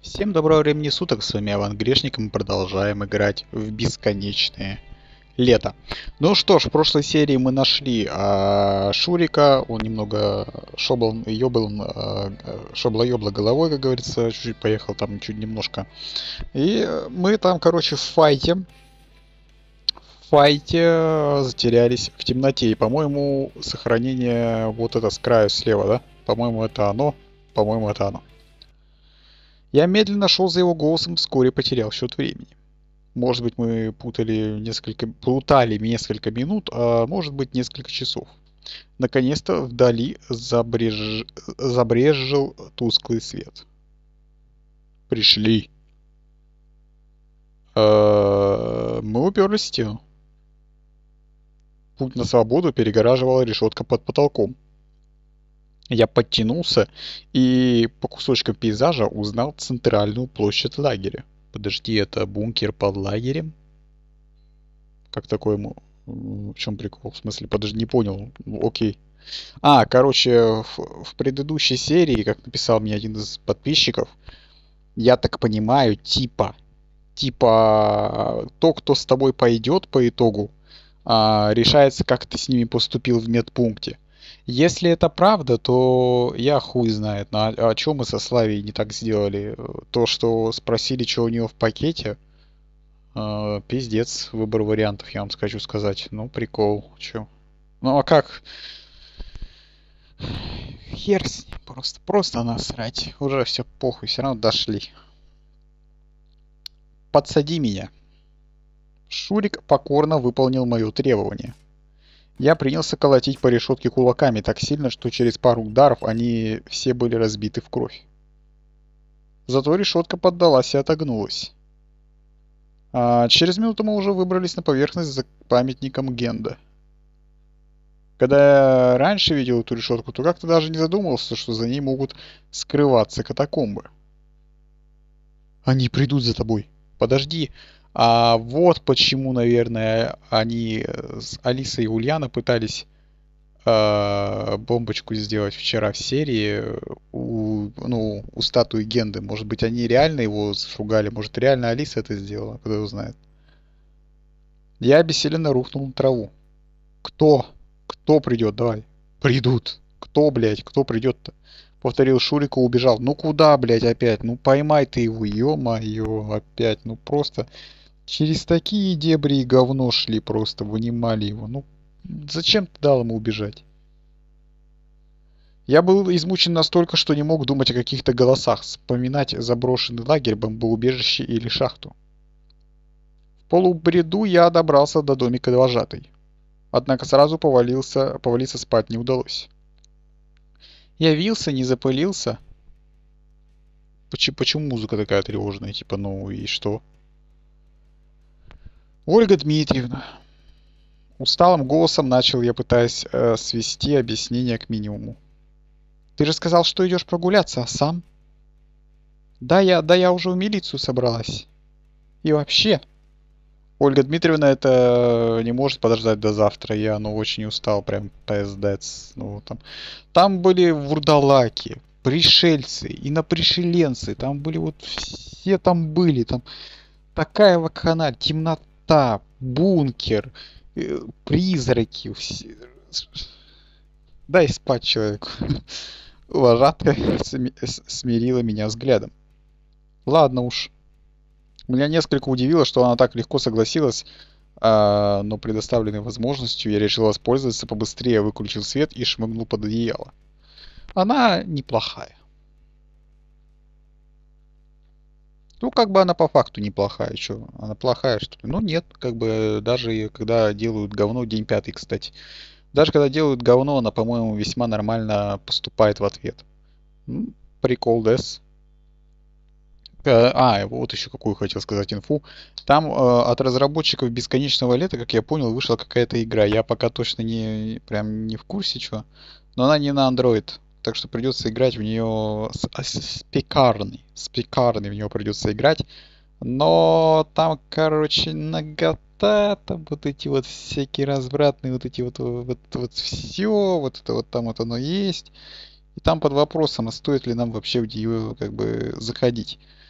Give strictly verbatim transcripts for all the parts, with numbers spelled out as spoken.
Всем доброго времени суток, с вами Аван Грешник, и мы продолжаем играть в бесконечное лето. Ну что ж, в прошлой серии мы нашли а, Шурика, он немного шобл, ёбл, а, шобла-ёбла головой, как говорится, чуть-чуть поехал там чуть немножко. И мы там, короче, в файте, в файте затерялись в темноте. И, по-моему, сохранение вот это с краю слева, да? По-моему, это оно. По-моему, это оно. Я медленно шел за его голосом, вскоре потерял счет времени. Может быть, мы путали несколько, плутали несколько минут, а может быть, несколько часов. Наконец-то вдали забреж... забрезжил тусклый свет. Пришли. А, мы уперлись в стену. Путь на свободу перегораживала решетка под потолком. Я подтянулся и по кусочкам пейзажа узнал центральную площадь лагеря. Подожди, это бункер под лагерем? Как такое? В чем прикол? В смысле, подожди, не понял. Окей. А, короче, в, в предыдущей серии, как написал мне один из подписчиков, я так понимаю, типа, типа, то, кто с тобой пойдет по итогу, а, решается, как ты с ними поступил в медпункте. Если это правда, то я хуй знает. Но о, о чем мы со Славией не так сделали? То, что спросили, что у нее в пакете, э, пиздец, выбор вариантов, я вам хочу сказать. Ну, прикол. Че? Ну, а как? Хер с ним. Просто, просто насрать. Уже все похуй, все равно дошли. Подсади меня. Шурик покорно выполнил мое требование. Я принялся колотить по решетке кулаками так сильно, что через пару ударов они все были разбиты в кровь. Зато решетка поддалась и отогнулась. А через минуту мы уже выбрались на поверхность за памятником Генда. Когда я раньше видел эту решетку, то как-то даже не задумывался, что за ней могут скрываться катакомбы. Они придут за тобой. Подожди. А вот почему, наверное, они с Алисой и Ульяна пытались э, бомбочку сделать вчера в серии у, ну, у статуи Генды. Может быть, они реально его шугали. Может, реально Алиса это сделала, кто его знает. Я обессиленно рухнул на траву. Кто? Кто придет? Давай. Придут. Кто, блядь? Кто придет-то? Повторил Шурик и убежал. Ну куда, блядь, опять? Ну поймай ты его, ё-моё, опять. Ну просто через такие дебри и говно шли, просто вынимали его. Ну зачем ты дал ему убежать? Я был измучен настолько, что не мог думать о каких-то голосах, вспоминать заброшенный лагерь, бомбоубежище или шахту. В полубреду я добрался до домика вожатой. Однако сразу повалился, повалиться спать не удалось. Явился, не запылился. Почему, почему музыка такая тревожная? Типа, ну и что? Ольга Дмитриевна. Усталым голосом начал я, пытаясь э, свести объяснение к минимуму. Ты же сказал, что идешь прогуляться, а сам? Да я, да я уже в милицию собралась. И вообще, Ольга Дмитриевна это не может подождать до завтра. Я, ну, очень устал, прям пиздец. Ну, там, там были вурдалаки, пришельцы, инопришеленцы. Там были вот все там были. Там такая вакханалия, темнота, бункер, э, призраки. Все... Дай спать человеку. Вожатая смирила меня взглядом. Ладно уж. Меня несколько удивило, что она так легко согласилась, а, но предоставленной возможностью я решил воспользоваться побыстрее, выключил свет и шмыгнул под одеяло. Она неплохая. Ну, как бы она по факту неплохая, что? Она плохая, что ли? Ну, нет, как бы даже когда делают говно, день пятый, кстати. Даже когда делают говно, она, по-моему, весьма нормально поступает в ответ. М, Прикол, дес. Э, А, вот еще какую хотел сказать инфу. Там э, от разработчиков Бесконечного лета, как я понял, вышла какая-то игра. Я пока точно не прям не в курсе чего. Но она не на Android. Так что придется играть в нее с, а, с с пекарной. С пекарной в нее придется играть. Но там, короче, нагота, там вот эти вот всякие развратные, вот эти вот, вот, вот все, вот это вот там вот оно есть. И там под вопросом, а стоит ли нам вообще в нее как бы заходить.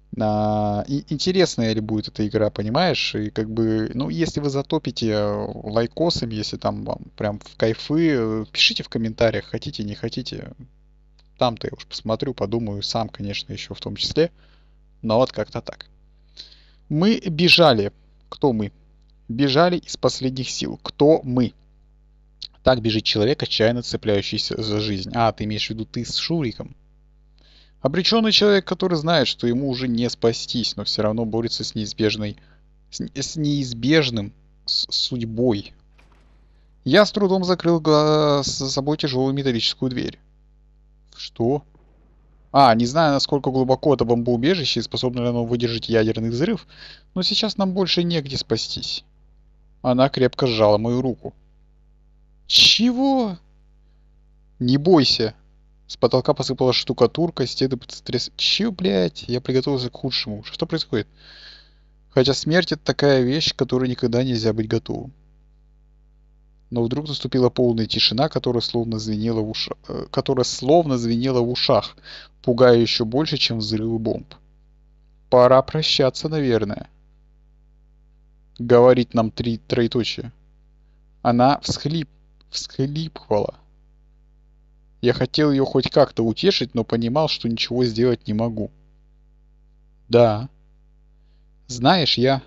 А, и интересная ли будет эта игра, понимаешь? И как бы, ну, если вы затопите э, лайкосами, если там вам прям в кайфы, э, пишите в комментариях, хотите, не хотите. Там-то я уж посмотрю, подумаю, сам, конечно, еще в том числе. Но вот как-то так. Мы бежали. Кто мы? Бежали из последних сил. Кто мы? Так бежит человек, отчаянно цепляющийся за жизнь. А, ты имеешь в виду ты с Шуриком? Обреченный человек, который знает, что ему уже не спастись, но все равно борется с неизбежной, с, с неизбежным с судьбой. Я с трудом закрыл гла- за собой тяжелую металлическую дверь. Что? А, не знаю, насколько глубоко это бомбоубежище и способно ли оно выдержать ядерный взрыв, но сейчас нам больше негде спастись. Она крепко сжала мою руку. Чего? Не бойся. С потолка посыпалась штукатурка, стены потряс... Чё, блядь? Я приготовился к худшему. Что происходит? Хотя смерть — это такая вещь, к которой никогда нельзя быть готовым. Но вдруг наступила полная тишина, которая словно звенела в ушах, которая словно звенела в ушах, пугая еще больше, чем взрывы бомб. Пора прощаться, наверное. Говорит нам три троеточие. Она всхлип... всхлипывала. Я хотел ее хоть как-то утешить, но понимал, что ничего сделать не могу. Да. Знаешь, я...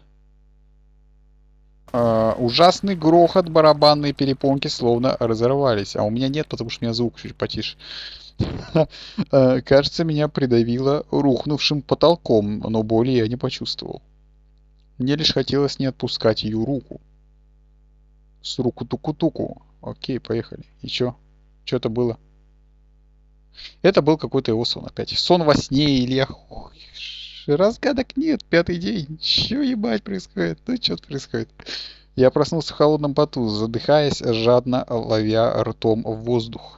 Э, ужасный грохот, барабанные перепонки словно разорвались. А у меня нет, потому что у меня звук чуть потише. Э, Кажется, меня придавило рухнувшим потолком, но боли я не почувствовал. Мне лишь хотелось не отпускать ее руку. С руку туку-туку. Окей, поехали. И чё? Чё это было? Это был какой-то его сон опять. Сон во сне или я... Ох, разгадок нет, пятый день. Чё ебать происходит? Ну чё происходит? Я проснулся в холодном поту, задыхаясь, жадно ловя ртом в воздух.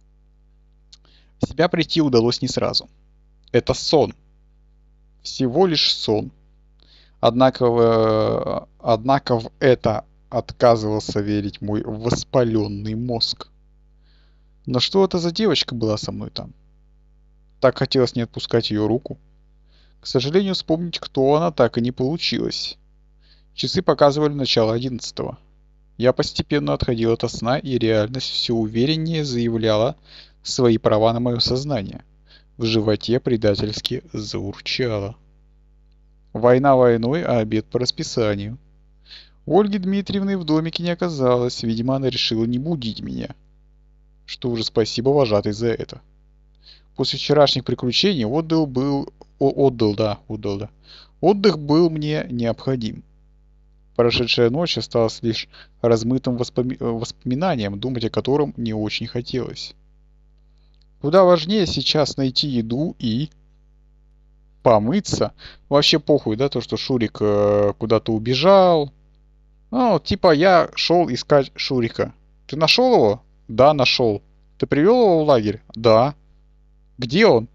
В себя прийти удалось не сразу. Это сон. Всего лишь сон. Однако, в- однако в это отказывался верить мой воспаленный мозг. Но что это за девочка была со мной там? Так хотелось не отпускать ее руку. К сожалению, вспомнить, кто она, так и не получилось. Часы показывали начало одиннадцатого. Я постепенно отходил от сна, и реальность все увереннее заявляла свои права на мое сознание. В животе предательски заурчало. Война войной, а обед по расписанию. Ольги Дмитриевны в домике не оказалось, видимо, она решила не будить меня. Что уже спасибо вожатой за это. После вчерашних приключений отдых был... О, отдых, да, отдых, да. Отдых был мне необходим. Прошедшая ночь осталась лишь размытым воспоми... воспоминанием, думать о котором не очень хотелось. Куда важнее сейчас найти еду и... помыться. Вообще похуй, да, то, что Шурик э, куда-то убежал. Ну, типа я шел искать Шурика. Ты нашел его? Да, нашел. Ты привел его в лагерь? Да. Где он?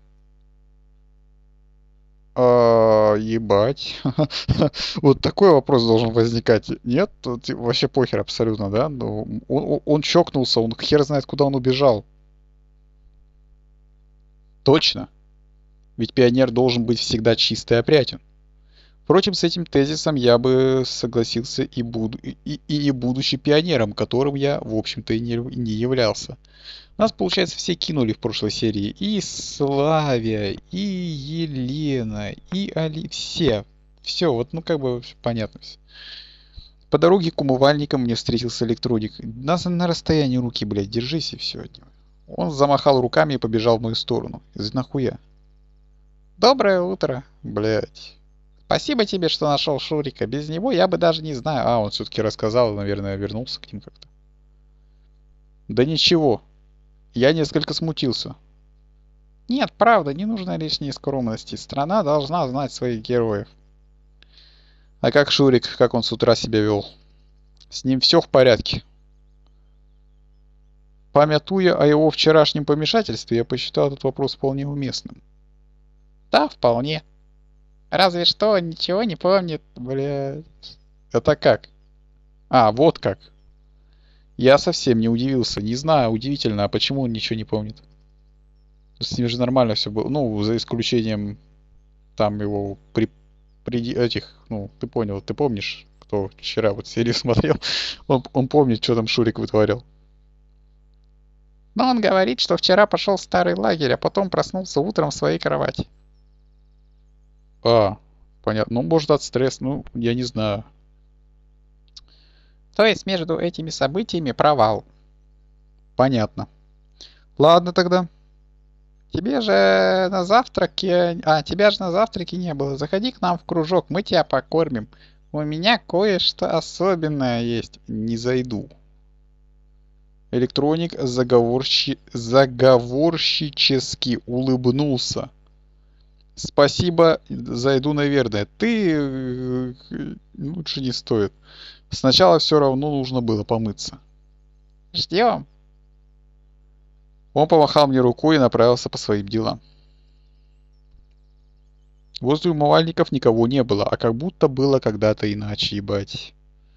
А, ебать. Вот такой вопрос должен возникать. Нет? Тут вообще похер абсолютно, да? Ну, он, он- он чокнулся, он хер знает, куда он убежал. Точно. Ведь пионер должен быть всегда чист и опрятен. Впрочем, с этим тезисом я бы согласился и, буду, и, и, и будучи пионером, которым я, в общем-то, и не, не являлся. Нас, получается, все кинули в прошлой серии. И Славя, и Елена, и Али... Все. Все, вот, ну, как бы, понятно все. По дороге к умывальникам мне встретился электроник. Нас на расстоянии руки, блядь, держись и все. Он замахал руками и побежал в мою сторону. Из нахуя? Доброе утро, блядь. Спасибо тебе, что нашел Шурика. Без него я бы даже не знаю. А, он все-таки рассказал, наверное, вернулся к ним как-то. Да ничего. Я несколько смутился. Нет, правда, не нужно лишней скромности. Страна должна знать своих героев. А как Шурик, как он с утра себя вел? С ним все в порядке. Памятуя о его вчерашнем помешательстве, я посчитал этот вопрос вполне уместным. Да, вполне. Разве что он ничего не помнит, блядь. Это как? А, вот как. Я совсем не удивился. Не знаю, удивительно, а почему он ничего не помнит? С ним же нормально все было. Ну, за исключением Там его при, при этих, ну, ты понял, ты помнишь, кто вчера вот серию смотрел, он, он помнит, что там Шурик вытворял. Но он говорит, что вчера пошел в старый лагерь, а потом проснулся утром в своей кровати. А, понятно. Ну, может, от стресса, ну, я не знаю. То есть между этими событиями провал. Понятно. Ладно тогда. Тебе же на завтраке... А, тебя же на завтраке не было. Заходи к нам в кружок, мы тебя покормим. У меня кое-что особенное есть. Не зайду. Электроник заговорщи... заговорщически улыбнулся. Спасибо, зайду, наверное. Ты... э, лучше не стоит. Сначала все равно нужно было помыться. Ждем. Он помахал мне рукой и направился по своим делам. Возле умывальников никого не было, а как будто было когда-то иначе, ебать.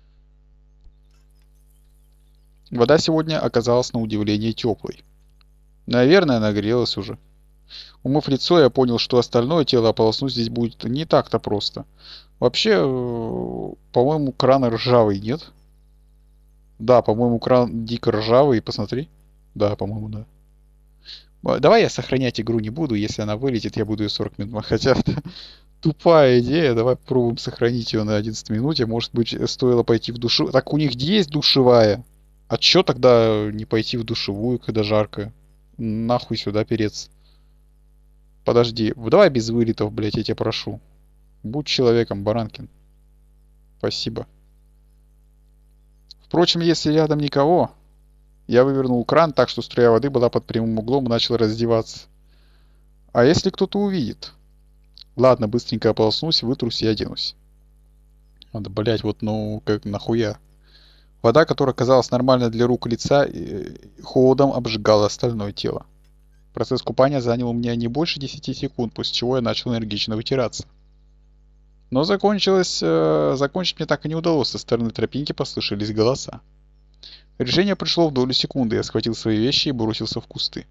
Вода сегодня оказалась на удивление теплой. Наверное, нагрелась уже. Умыв лицо, я понял, что остальное тело ополоснуть здесь будет не так-то просто. Вообще, э, по-моему, кран ржавый, нет? Да, по-моему, кран дико ржавый, посмотри. Да, по-моему, да. Э, Давай я сохранять игру не буду, если она вылетит, я буду ее сорок минут. мах- Хотя это тупая идея, давай попробуем сохранить ее на одиннадцатой минуте. Может быть, стоило пойти в душу. Так у них есть душевая. А чё тогда не пойти в душевую, когда жарко? Нахуй сюда переться. Подожди, в- давай без вылетов, блядь, я тебя прошу. Будь человеком, Баранкин. Спасибо. Впрочем, если рядом никого, я вывернул кран так, что струя воды была под прямым углом и начал раздеваться. А если кто-то увидит? Ладно, быстренько ополоснусь, вытрусь и оденусь. Надо, блядь, вот ну, как нахуя? Вода, которая казалась нормальной для рук и лица, э, холодом обжигала остальное тело. Процесс купания занял у меня не больше десяти секунд, после чего я начал энергично вытираться. Но закончилось, э, закончить мне так и не удалось, со стороны тропинки послышались голоса. Решение пришло в долю секунды, я схватил свои вещи и бросился в кусты.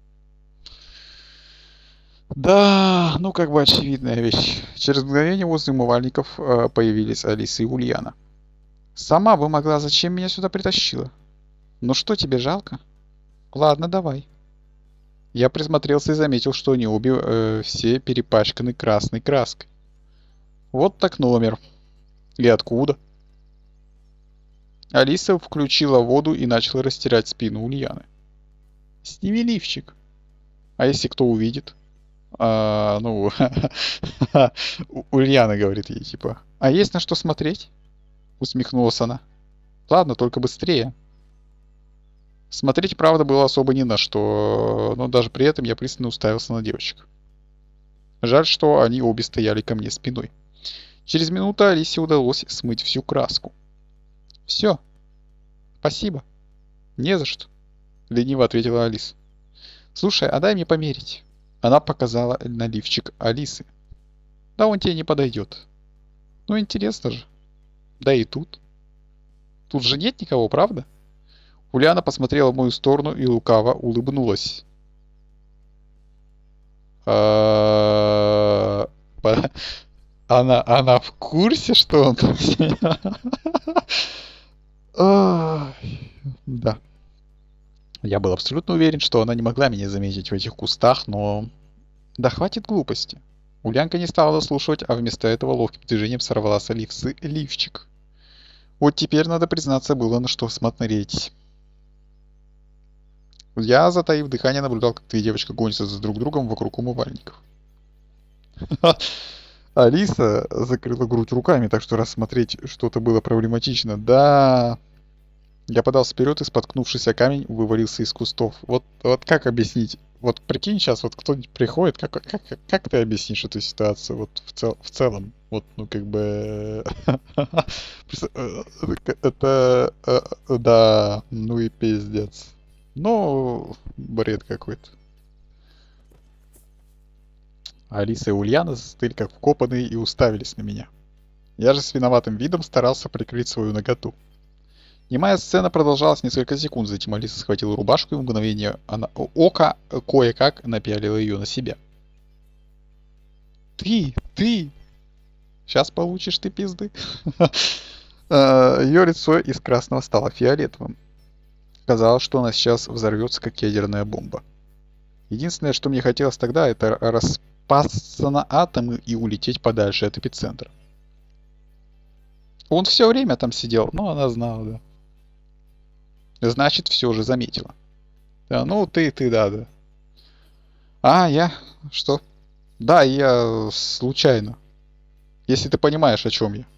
Да, ну как бы очевидная вещь. Через мгновение возле умывальников э, появились Алиса и Ульяна. Сама бы могла, зачем меня сюда притащила? Ну что, тебе жалко? Ладно, давай. Я присмотрелся и заметил, что они обе э, все перепачканы красной краской. Вот так номер. И откуда? Алиса включила воду и начала растирать спину Ульяны. Сними лифчик. А если кто увидит? А, ну, У- Ульяна говорит ей, типа, а есть на что смотреть? Усмехнулась она. Ладно, только быстрее. Смотреть, правда, было особо ни на что, но даже при этом я пристально уставился на девочек. Жаль, что они обе стояли ко мне спиной. Через минуту Алисе удалось смыть всю краску. Все, спасибо. Не за что, лениво ответила Алиса. Слушай, а дай мне померить. Она показала на лифчик Алисы. Да он тебе не подойдет. Ну интересно же. Да и тут. Тут же нет никого, правда? Ульяна посмотрела в мою сторону и лукаво улыбнулась. А, по- Она, она в курсе, что он там снял? Ай, да. Я был абсолютно уверен, что она не могла меня заметить в этих кустах, но... Да хватит глупости. Ульянка не стала дослушивать, а вместо этого ловким движением сорвала с Алисы лифчик. Вот теперь, надо признаться, было на что смотреть. Я, затаив дыхание, наблюдал, как две девочки гонятся за друг другом вокруг умывальников. Алиса закрыла грудь руками, так что рассмотреть что-то было проблематично. Да, я подался вперед и, споткнувшись о камень, вывалился из кустов. Вот, вот как объяснить? Вот прикинь, сейчас вот кто-нибудь приходит, как, как, как, как ты объяснишь эту ситуацию вот в, цел, в целом? Вот, ну как бы... Это... Да, ну и пиздец. Ну, бред какой-то. Алиса и Ульяна застыли как вкопанные и уставились на меня. Я же с виноватым видом старался прикрыть свою наготу. Немая сцена продолжалась несколько секунд, затем Алиса схватила рубашку и в мгновение она... ока кое-как напялила ее на себя. Ты, ты. Сейчас получишь ты пизды. Ее лицо из красного стало фиолетовым. Казалось, что она сейчас взорвется, как ядерная бомба. Единственное, что мне хотелось тогда, это распасться на атомы и улететь подальше от эпицентра. Он все время там сидел, но она знала, да. Значит, все же заметила. Да, ну ты, ты, да, да. А, я? Что? Да, я случайно. Если ты понимаешь, о чем я.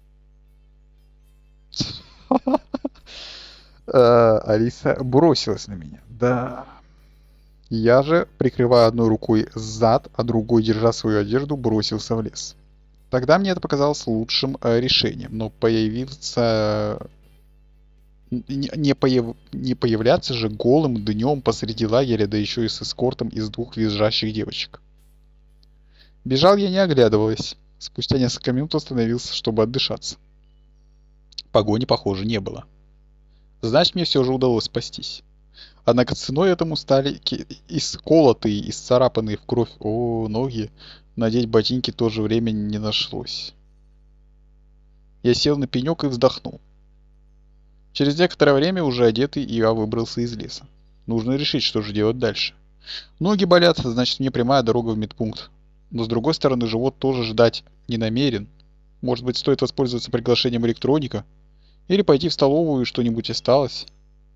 Э, Алиса бросилась на меня. Да. Я же, прикрывая одной рукой зад, а другой, держа свою одежду, бросился в лес. Тогда мне это показалось лучшим э, решением, но появиться... Не, не, появ... не появляться же голым днем посреди лагеря, да еще и с эскортом из двух визжащих девочек. Бежал я не оглядываясь. Спустя несколько минут остановился, чтобы отдышаться. Погони, похоже, не было. Значит, мне все же удалось спастись. Однако ценой этому стали исколотые, и исцарапанные в кровь о, ноги. Надеть ботинки в то же время не нашлось. Я сел на пенек и вздохнул. Через некоторое время, уже одетый, я выбрался из леса. Нужно решить, что же делать дальше. Ноги болят, значит, мне прямая дорога в медпункт. Но с другой стороны, живот тоже ждать не намерен. Может быть, стоит воспользоваться приглашением электроника? Или пойти в столовую, и что-нибудь осталось?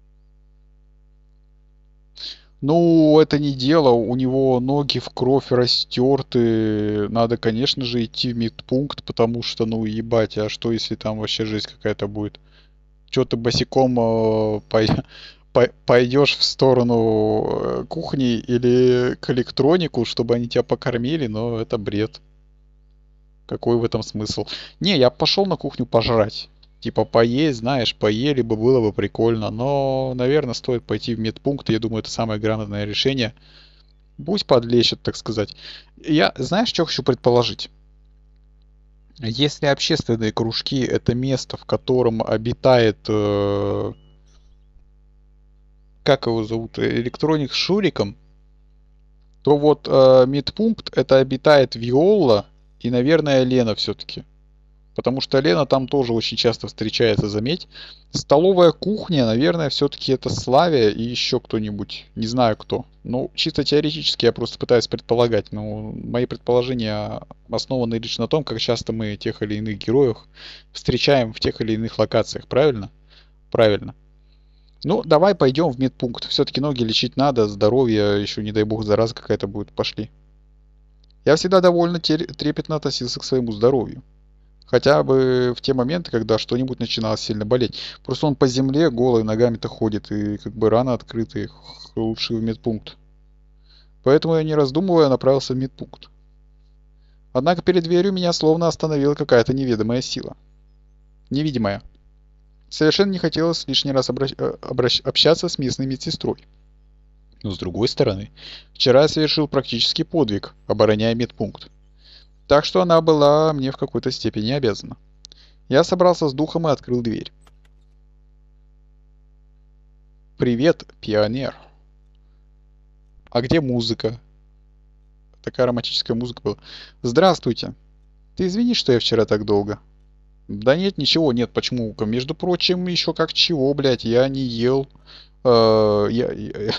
Ну, это не дело, у него ноги в кровь растерты. Надо, конечно же, идти в медпункт, потому что, ну, ебать, а что, если там вообще жизнь какая-то будет? Что ты босиком э, пой- пой- пойдешь в сторону э, кухни или к электронику, чтобы они тебя покормили? Но это бред. Какой в этом смысл? Не, я пошел на кухню пожрать. Типа поесть, знаешь, поели бы, было бы прикольно. Но, наверное, стоит пойти в медпункт. Я думаю, это самое грамотное решение. Пусть подлечат, так сказать. Я, знаешь, что хочу предположить? Если общественные кружки — это место, в котором обитает... э, как его зовут? Электроник с Шуриком, то вот э, медпункт — это обитает Виола и, наверное, Лена все-таки. Потому что Лена там тоже очень часто встречается, заметь. Столовая кухня, наверное, все-таки это Славия и еще кто-нибудь. Не знаю кто. Ну, чисто теоретически я просто пытаюсь предполагать. Но мои предположения основаны лишь на том, как часто мы тех или иных героев встречаем в тех или иных локациях. Правильно? Правильно. Ну, давай пойдем в медпункт. Все-таки ноги лечить надо, здоровье, еще не дай бог зараза какая-то будет. Пошли. Я всегда довольно трепетно относился к своему здоровью. Хотя бы в те моменты, когда что-нибудь начинало сильно болеть. Просто он по земле голой ногами-то ходит, и как бы раны открытые, лучше в медпункт. Поэтому я, не раздумывая, направился в медпункт. Однако перед дверью меня словно остановила какая-то неведомая сила. Невидимая. Совершенно не хотелось лишний раз обращ... обращ... общаться с местной медсестрой. Но с другой стороны, вчера я совершил практически подвиг, обороняя медпункт. Так что она была мне в какой-то степени обязана. Я собрался с духом и открыл дверь. «Привет, пионер!» «А где музыка?» Такая романтическая музыка была. «Здравствуйте! Ты извини, что я вчера так долго?» «Да нет, ничего, нет, почему? Между прочим, еще как чего, блядь, я не ел. Э, я, я-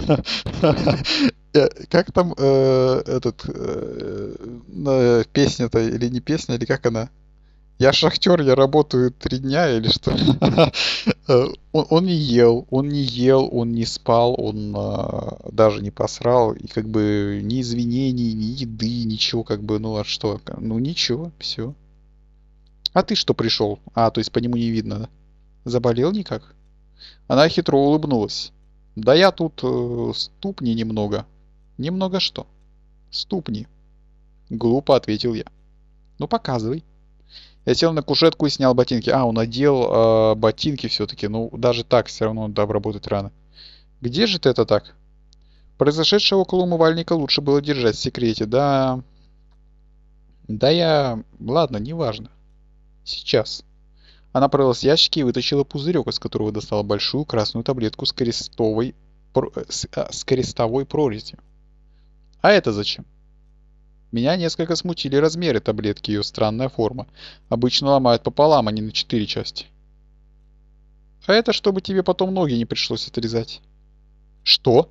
Э, Как там э, этот э, на- песня-то или не песня, или как она? Я шахтер, я работаю три дня или что? Э, Он, он не ел, он не ел, он не спал, он а, даже не посрал, и как бы ни извинений, ни еды, ничего, как бы, ну а что? Ну ничего, все. А ты что пришел? А, то есть по нему не видно, да? Заболел никак? Она хитро улыбнулась. Да я тут э, ступни немного. Немного что? Ступни. Глупо ответил я. Ну показывай. Я сел на кушетку и снял ботинки. А, он надел э, ботинки все-таки. Ну, даже так все равно надо обработать рано. Где же ты это так? Произошедшее около умывальника лучше было держать в секрете. Да... Да я... Ладно, неважно. Сейчас. Она порылась в ящике и вытащила пузырек, из которого достала большую красную таблетку с крестовой, про- э, с, а, с крестовой прорезью. А это зачем? Меня несколько смутили размеры таблетки и ее странная форма. Обычно ломают пополам, а не на четыре части. А это чтобы тебе потом ноги не пришлось отрезать. Что?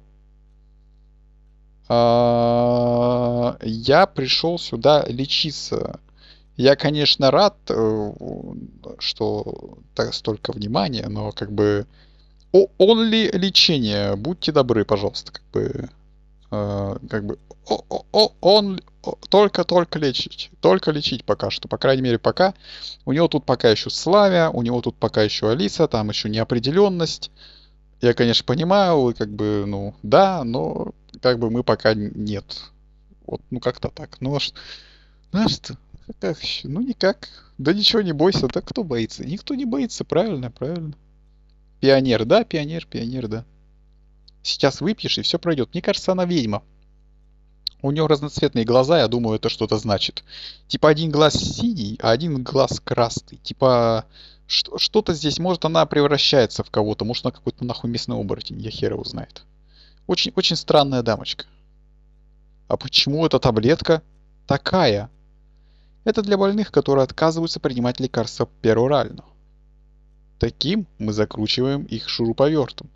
А, Я пришел сюда лечиться. Я, конечно, рад, э, что так столько внимания, но как бы... О, он ли лечение? Будьте добры, пожалуйста, как бы... э, как бы... О, о, о, он о, только-только лечить. Только лечить пока что. По крайней мере, пока. У него тут пока еще Славя, у него тут пока еще Алиса, там еще неопределенность. Я, конечно, понимаю, как бы, ну, да, но как бы мы пока нет. Вот, ну, как-то так. Ну, а ш- ну, а что? Как еще? Ну, никак. Да ничего не бойся. Да кто боится? Никто не боится, правильно, правильно. Пионер, да, пионер, пионер, да. Сейчас выпьешь, и все пройдет. Мне кажется, она ведьма. У нее разноцветные глаза, я думаю, это что-то значит. Типа один глаз синий, а один глаз красный. Типа что- что-то здесь, может, она превращается в кого-то, может, она какой-то нахуй местный оборотень, я хер его знает. Очень, очень странная дамочка. А почему эта таблетка такая? Это для больных, которые отказываются принимать лекарства перорально. Таким мы закручиваем их шуруповертом.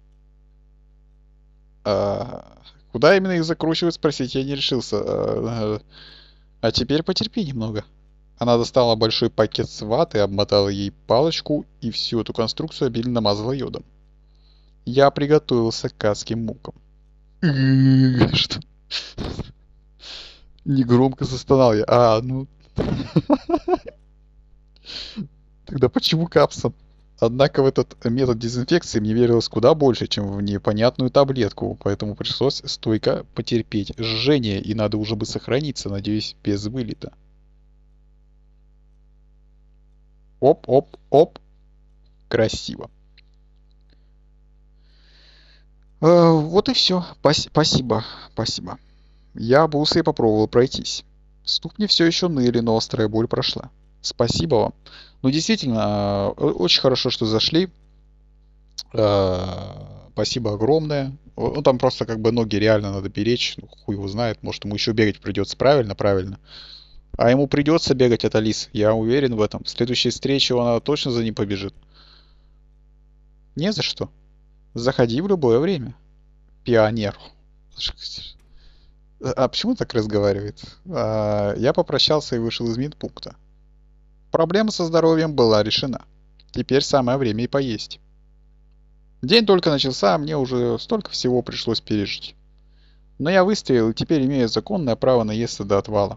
А, куда именно их закручивать, спросить я не решился. А, а теперь потерпи немного. Она достала большой пакет с ваты, обмотала ей палочку и всю эту конструкцию обильно намазала йодом. Я приготовился к адским мукам. Что? Негромко застонал я. А, ну... Тогда почему капсом? Однако в этот метод дезинфекции мне верилось куда больше, чем в непонятную таблетку, поэтому пришлось стойко потерпеть жжение, и надо уже бы сохраниться, надеюсь, без вылета. Оп-оп-оп. Красиво. Э, вот и все. Спасибо. Спасибо. Я обулся и попробовал пройтись. Ступни все еще ныли, но острая боль прошла. Спасибо вам. Ну, действительно, э, очень хорошо, что зашли. Э, Спасибо огромное. Ну, там просто как бы ноги реально надо беречь. Ну, хуй его знает. Может, ему еще бегать придется. Правильно, правильно. А ему придется бегать от Алисы. Я уверен в этом. В следующей встрече она точно за ним побежит. Не за что. Заходи в любое время. Пионер. А почему так разговаривает? А, Я попрощался и вышел из медпункта. Проблема со здоровьем была решена. Теперь самое время и поесть. День только начался, а мне уже столько всего пришлось пережить. Но я выстоял и теперь имею законное право наесться до отвала.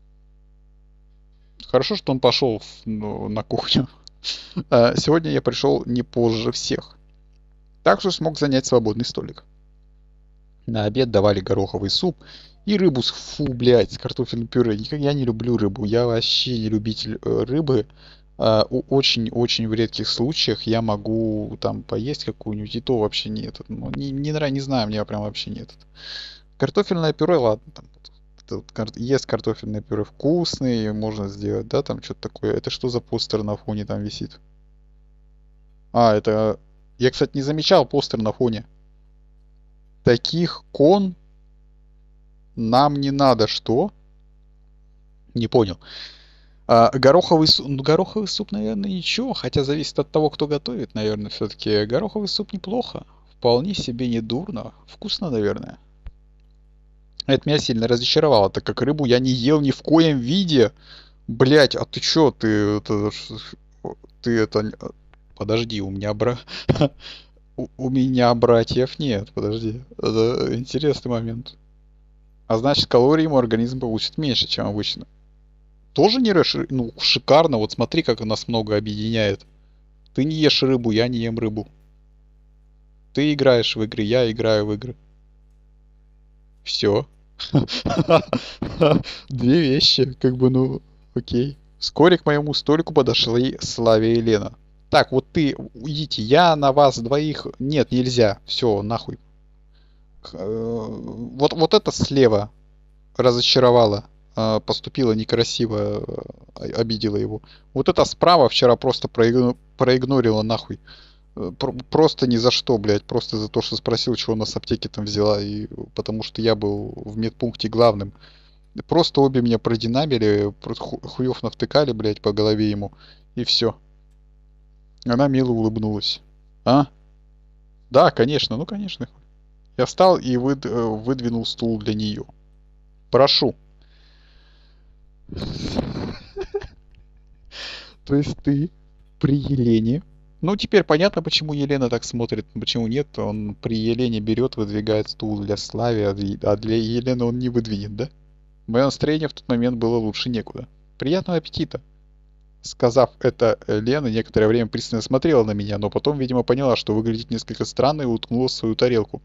Хорошо, что он пошел в- ну, на кухню. А, Сегодня я пришел не позже всех, так что смог занять свободный столик. На обед давали гороховый суп и рыбу с фу, блядь, с картофельным пюре. Никак- Я не люблю рыбу, я вообще не любитель э, рыбы. А, у- Очень-очень в редких случаях я могу там поесть какую-нибудь, и то вообще не этот. Ну, не, не, нрав- не знаю, мне прям вообще не этот. Картофельное пюре, ладно, там вот, это вот кар- есть картофельное пюре вкусное, можно сделать, да, там что-то такое. Это что за постер на фоне там висит? А, это... Я, кстати, не замечал постер на фоне. Таких кон нам не надо, что? Не понял. А, гороховый суп, ну, гороховый суп, наверное, ничего, хотя зависит от того, кто готовит, наверное, все-таки. Гороховый суп неплохо, вполне себе не дурно, вкусно, наверное. Это меня сильно разочаровало, так как рыбу я не ел ни в коем виде. Блять, а ты чё, ты это, ш- ш- ты это, н- подожди, у меня бра... у, у меня братьев нет, подожди, это интересный момент. А значит, калорий мой организм получит меньше, чем обычно. Тоже не реш... Ну, шикарно, вот смотри, как нас много объединяет. Ты не ешь рыбу, я не ем рыбу. Ты играешь в игры, я играю в игры. Все. Две вещи, как бы, ну, окей. Вскоре к моему столику подошли Славя и Лена. Так, вот ты, уйдите, я на вас двоих... Нет, нельзя. Все, нахуй. Э, Вот, вот это слева разочаровало. э, Поступила некрасиво, э, обидела его. Вот это справа вчера просто проигно- проигнорила нахуй. Э, пр- Просто ни за что, блядь. Просто за то, что спросил, чего у нас аптеки там взяла. И потому что я был в медпункте главным. Просто обе меня продинамили, просто ху- хуев навтыкали, блядь, по голове ему. И все. Она мило улыбнулась. А? Да, конечно, ну конечно. Я встал и выд- э, выдвинул стул для нее. Прошу. То есть ты при Елене. Ну, теперь понятно, почему Елена так смотрит, почему нет. Он при Елене берет, выдвигает стул для Слави, а для а для Елены он не выдвинет, да? Мое настроение в тот момент было лучше некуда. Приятного аппетита. Сказав это, э, Лена некоторое время пристально смотрела на меня, но потом, видимо, поняла, что выглядит несколько странно и уткнула в свою тарелку.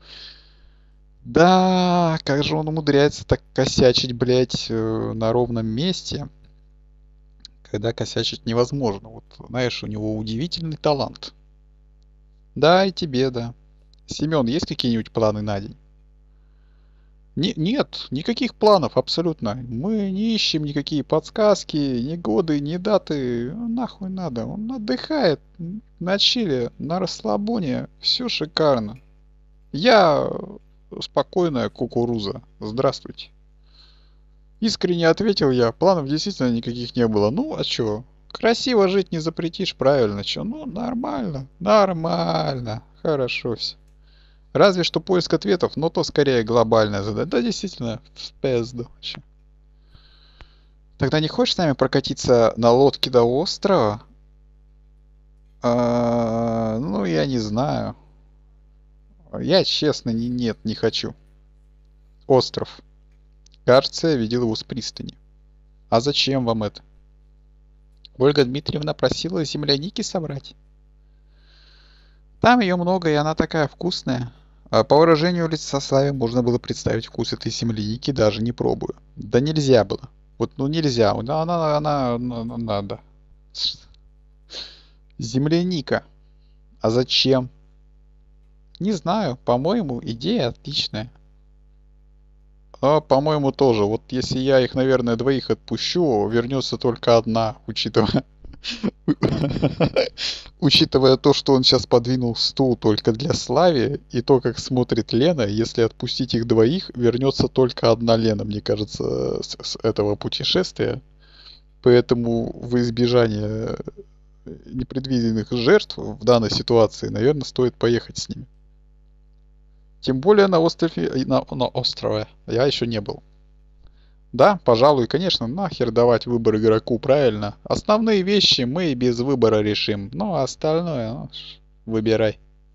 Да, как же он умудряется так косячить, блядь, э, на ровном месте, когда косячить невозможно. Вот, знаешь, у него удивительный талант. Да, и тебе, да. Семен, есть какие-нибудь планы на день? Не- нет, никаких планов абсолютно. Мы не ищем никакие подсказки, ни годы, ни даты. Ну, нахуй надо. Он отдыхает м, на чиле, на расслабоне. Все шикарно. Я спокойная кукуруза. Здравствуйте. Искренне ответил я. Планов действительно никаких не было. Ну, а чё? Красиво жить не запретишь, правильно? Чё? Ну, нормально. Нормально. Хорошо все. Разве что поиск ответов, но то скорее глобальная задача. Да, действительно, в пизду вообще. Тогда не хочешь с нами прокатиться на лодке до острова? А, ну, я не знаю. Я, честно, не, нет, не хочу. Остров. Кажется, я видел его с пристани. А зачем вам это? Ольга Дмитриевна просила земляники собрать. Там ее много, и она такая вкусная. А по выражению лица Славе можно было представить вкус этой земляники, даже не пробуя. Да нельзя было. Вот, ну нельзя. Она, она, она, она- она- надо. Земляника. А зачем? Не знаю. По-моему, идея отличная. А, по-моему, тоже. Вот если я их, наверное, двоих отпущу, вернется только одна, учитывая, учитывая то, что он сейчас подвинул стул только для Слави, и то, как смотрит Лена, если отпустить их двоих, вернется только одна Лена, мне кажется, с, с этого путешествия. Поэтому в избежание непредвиденных жертв в данной ситуации, наверное, стоит поехать с ними. Тем более на острове, на, на острове я еще не был. Да, пожалуй, конечно, нахер давать выбор игроку, правильно. Основные вещи мы и без выбора решим, ну а остальное, ну, выбирай.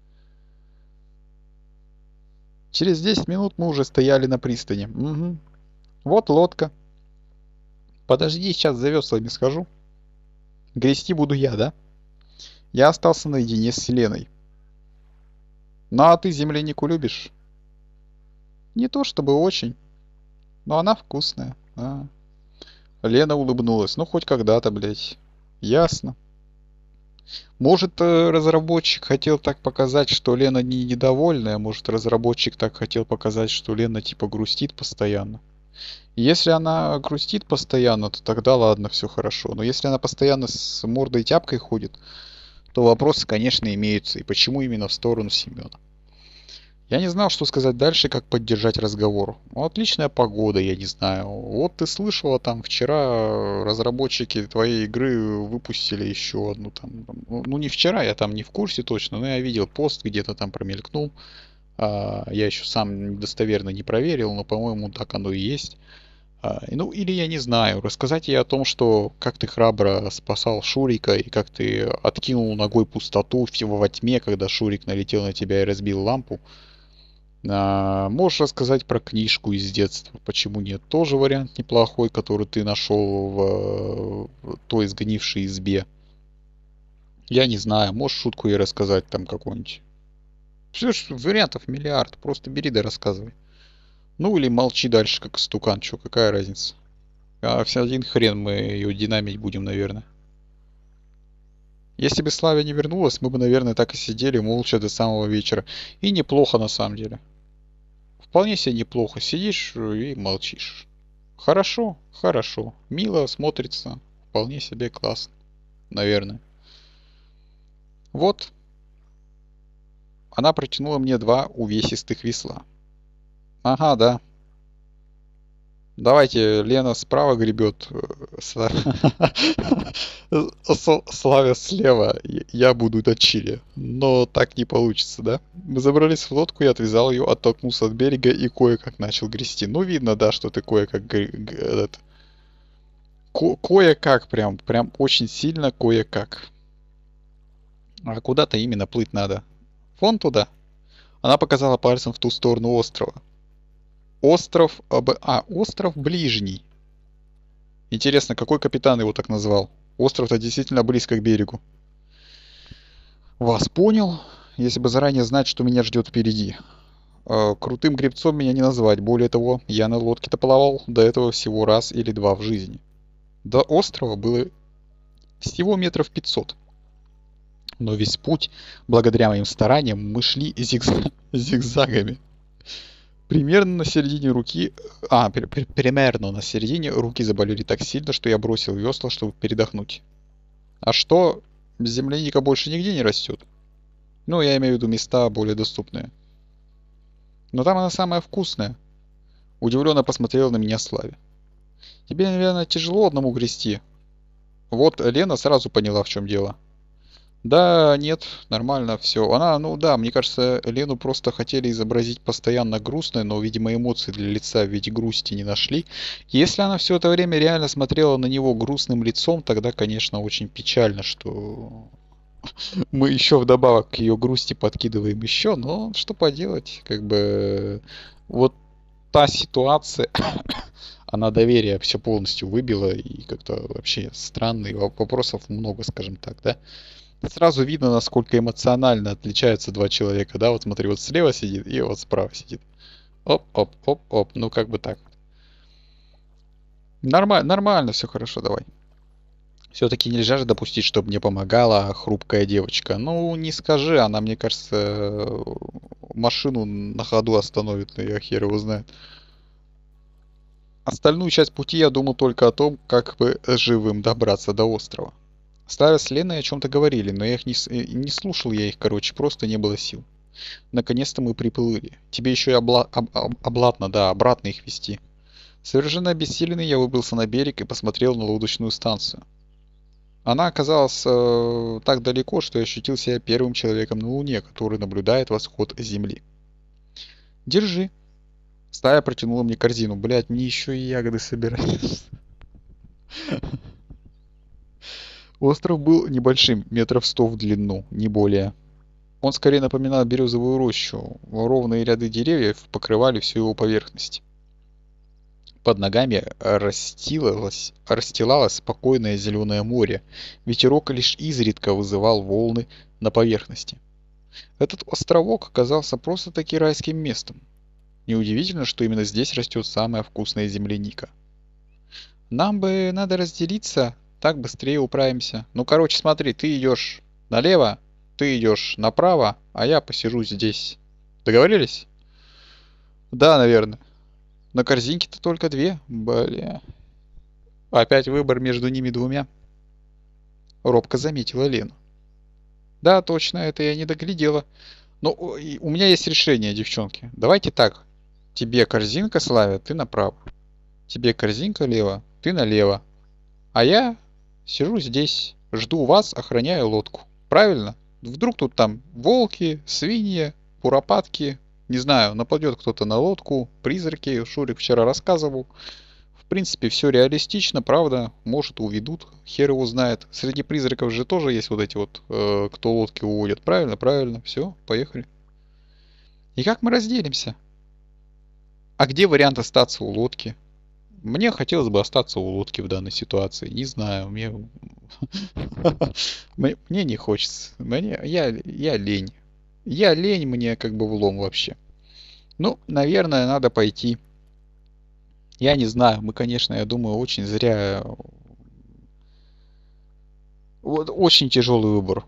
Через десять минут мы уже стояли на пристани. Угу. Вот лодка. Подожди, сейчас за веслами схожу. Грести буду я, да? Я остался наедине с Селеной. Ну а ты землянику любишь? Не то чтобы очень, но она вкусная. А. Лена улыбнулась. Ну хоть когда-то, блядь. Ясно. Может, э, разработчик хотел так показать, что Лена не недовольная, может, разработчик так хотел показать, что Лена типа грустит постоянно. Если она грустит постоянно, то тогда ладно, все хорошо. Но если она постоянно с мордой тяпкой ходит, то вопросы, конечно, имеются. И почему именно в сторону Семена? Я не знал, что сказать дальше, как поддержать разговор. Ну, отличная погода, я не знаю. Вот ты слышала, там вчера разработчики твоей игры выпустили еще одну там. Ну, ну, не вчера, я там не в курсе точно, но я видел пост где-то там промелькнул. А, я еще сам достоверно не проверил, но, по-моему, так оно и есть. А, и, ну, или я не знаю, рассказать ей о том, что как ты храбро спасал Шурика и как ты откинул ногой пустоту всего во тьме, когда Шурик налетел на тебя и разбил лампу. А, можешь рассказать про книжку из детства, почему нет? Тоже вариант неплохой, который ты нашел в, в той сгнившей избе. Я не знаю, можешь шутку ей рассказать там какую-нибудь. Все ж вариантов миллиард, просто бери да рассказывай. Ну или молчи дальше, как стукан, чё, какая разница? А все один хрен мы ее динамить будем, наверное. Если бы Славя не вернулась, мы бы, наверное, так и сидели молча до самого вечера. И неплохо на самом деле. Вполне себе неплохо. Сидишь и молчишь. Хорошо, хорошо. Мило смотрится. Вполне себе классно. Наверное. Вот. Она протянула мне два увесистых весла. Ага, да. Давайте, Лена справа гребет, э, Сла- Сл- Славя слева, и я буду на чили. Но так не получится, да? Мы забрались в лодку, я отвязал ее, оттолкнулся от берега и кое-как начал грести. Ну, видно, да, что ты кое-как... гре- г- этот, ко- Кое-как прям, прям очень сильно кое-как. А куда-то именно плыть надо. Вон туда. Она показала пальцем в ту сторону острова. Остров... об- А, остров Ближний. Интересно, какой капитан его так назвал? Остров-то действительно близко к берегу. Вас понял. Если бы заранее знать, что меня ждет впереди. Э, крутым гребцом меня не назвать. Более того, я на лодке-то плавал до этого всего раз или два в жизни. До острова было всего метров пятьсот. Но весь путь, благодаря моим стараниям, мы шли зигза- зигзагами. Примерно на середине руки... А, при- при- примерно на середине руки заболели так сильно, что я бросил весла, чтобы передохнуть. А что? Земляника больше нигде не растет. Ну, я имею в виду места более доступные. Но там она самая вкусная. Удивленно посмотрел на меня Славе. Тебе, наверное, тяжело одному грести. Вот Лена сразу поняла, в чем дело. Да, нет, нормально все. Она, ну да, мне кажется, Лену просто хотели изобразить постоянно грустной, но, видимо, эмоции для лица в виде грусти не нашли. Если она все это время реально смотрела на него грустным лицом, тогда, конечно, очень печально, что мы еще вдобавок к ее грусти подкидываем еще, но что поделать, как бы вот та ситуация, она доверие все полностью выбила, и как-то вообще странные вопросов много, скажем так, да. Сразу видно, насколько эмоционально отличаются два человека, да, вот смотри, вот слева сидит и вот справа сидит. Оп, оп, оп, оп, ну как бы так. Нормально, нормально, все хорошо, давай. Все-таки нельзя же допустить, чтобы мне помогала хрупкая девочка. Ну, не скажи, она, мне кажется, машину на ходу остановит, но я хер его знает. Остальную часть пути я думал только о том, как бы живым добраться до острова. Славя с Леной о чем-то говорили, но я их не, с- э, не слушал я их, короче, просто не было сил. Наконец-то мы приплыли. Тебе еще и обла- об- об- обратно, да, обратно их вести. Совершенно обессиленный я выбрался на берег и посмотрел на лодочную станцию. Она оказалась э, так далеко, что я ощутил себя первым человеком на Луне, который наблюдает восход Земли. Держи. Стая протянула мне корзину. Блять, мне еще и ягоды собирать. Остров был небольшим, метров сто в длину, не более. Он скорее напоминал березовую рощу. Ровные ряды деревьев покрывали всю его поверхность. Под ногами расстилалось, расстилалось спокойное зеленое море. Ветерок лишь изредка вызывал волны на поверхности. Этот островок оказался просто-таки райским местом. Неудивительно, что именно здесь растет самая вкусная земляника. Нам бы надо разделиться, так быстрее управимся. Ну, короче, смотри, ты идешь налево, ты идешь направо, а я посижу здесь. Договорились? Да, наверное. На корзинке-то только две. Бля. Опять выбор между ними двумя. Робко заметила Лена. Да, точно, это я не доглядела. Но у и у меня есть решение, девчонки. Давайте так. Тебе корзинка, Славя, ты направо. Тебе корзинка лево, ты налево. А я сижу здесь, жду вас, охраняю лодку. Правильно? Вдруг тут там волки, свиньи, куропатки, не знаю, нападет кто-то на лодку, призраки, Шурик вчера рассказывал. В принципе, все реалистично, правда, может уведут, хер его знает. Среди призраков же тоже есть вот эти вот, э, кто лодки уводят. Правильно, правильно, все, поехали. И как мы разделимся? А где вариант остаться у лодки? Мне хотелось бы остаться у лодки в данной ситуации. Не знаю, мне мне мне не хочется. Мне я я лень. Я лень, мне как бы влом вообще. Ну, наверное, надо пойти. Я не знаю, мы, конечно, я думаю, очень зря. Вот очень тяжелый выбор.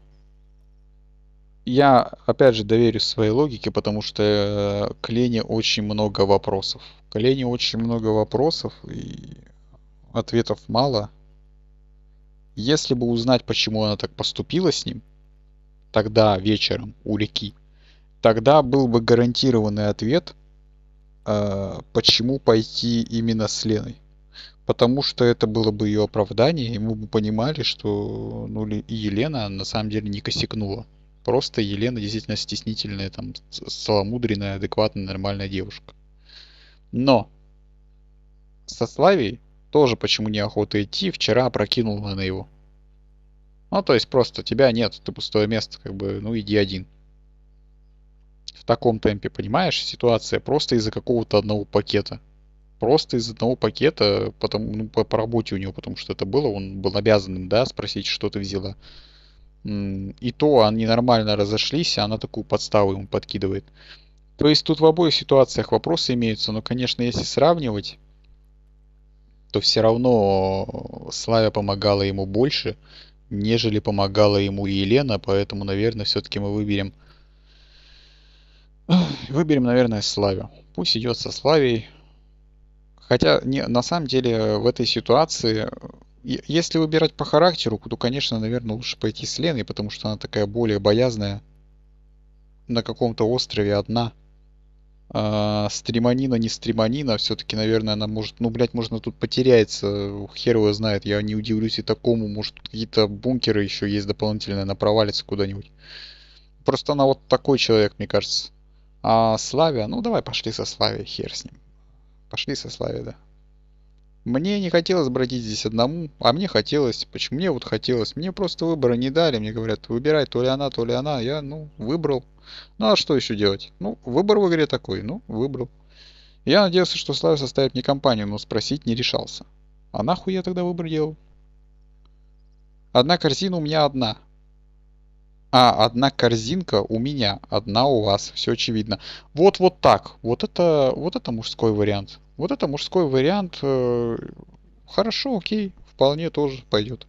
Я, опять же, доверюсь своей логике, потому что э, к Лене очень много вопросов. К Лене очень много вопросов, и ответов мало. Если бы узнать, почему она так поступила с ним, тогда вечером у реки, тогда был бы гарантированный ответ, э, почему пойти именно с Леной. Потому что это было бы ее оправдание, и мы бы понимали, что ну, Ле- и Елена на самом деле не косякнула. Просто Елена действительно стеснительная, там, с- целомудренная, адекватная, нормальная девушка. Но со Славией тоже почему неохота идти, вчера опрокинула на его. Ну, то есть просто тебя нет, ты пустое место, как бы, ну иди один. В таком темпе, понимаешь, ситуация просто из-за какого-то одного пакета. Просто из одного пакета, потому, ну, по, по работе у него, потому что это было, он был обязан им, да, спросить, что ты взяла. М, И то они нормально разошлись, а она такую подставу ему подкидывает. То есть тут в обоих ситуациях вопросы имеются, но, конечно, если сравнивать, то все равно Славя помогала ему больше, нежели помогала ему и Елена, поэтому, наверное, все-таки мы выберем, выберем, наверное, Славю. Пусть идет со Славей. Хотя, не, на самом деле, в этой ситуации, е- если выбирать по характеру, то, конечно, наверное, лучше пойти с Леной, потому что она такая более боязная, на каком-то острове одна. А, стреманина, не стреманина, все-таки, наверное, она может, ну, блядь, можно тут потеряется, хер его знает, я не удивлюсь и такому, может, тут какие-то бункеры еще есть дополнительные, она провалится куда-нибудь. Просто она вот такой человек, мне кажется. А Славя, ну, давай пошли со Славей, хер с ним. Пошли со Славей, да. Мне не хотелось бродить здесь одному, а мне хотелось. Почему мне вот хотелось? Мне просто выбора не дали. Мне говорят, выбирай то ли она, то ли она. Я, ну, выбрал. Ну, а что еще делать? Ну, выбор в игре такой. Ну, выбрал. Я надеялся, что Славя составит мне компанию, но спросить не решался. А нахуй я тогда выбор делал? Одна корзина у меня одна. А, одна корзинка у меня, одна у вас. Все очевидно. Вот, вот так. Вот это, вот это мужской вариант. Вот это мужской вариант. э, Хорошо, окей. Вполне тоже пойдет.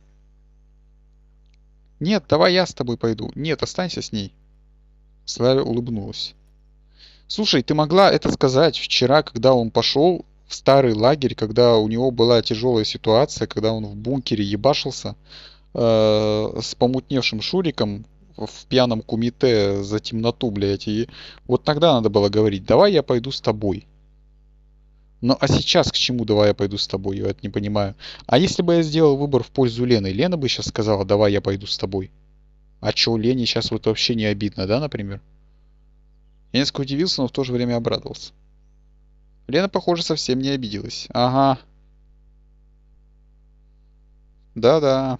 Нет, давай я с тобой пойду. Нет, останься с ней. Славя улыбнулась. Слушай, ты могла это сказать вчера, когда он пошел в старый лагерь, когда у него была тяжелая ситуация, когда он в бункере ебашился э, с помутневшим Шуриком в пьяном кумите за темноту, блядь. И вот тогда надо было говорить, давай я пойду с тобой. Ну а сейчас к чему давай я пойду с тобой? Я это не понимаю. А если бы я сделал выбор в пользу Лены, Лена бы сейчас сказала, давай я пойду с тобой. А чё, Лене сейчас вот вообще не обидно, да, например? Я несколько удивился, но в то же время обрадовался. Лена, похоже, совсем не обиделась. Ага, да-да,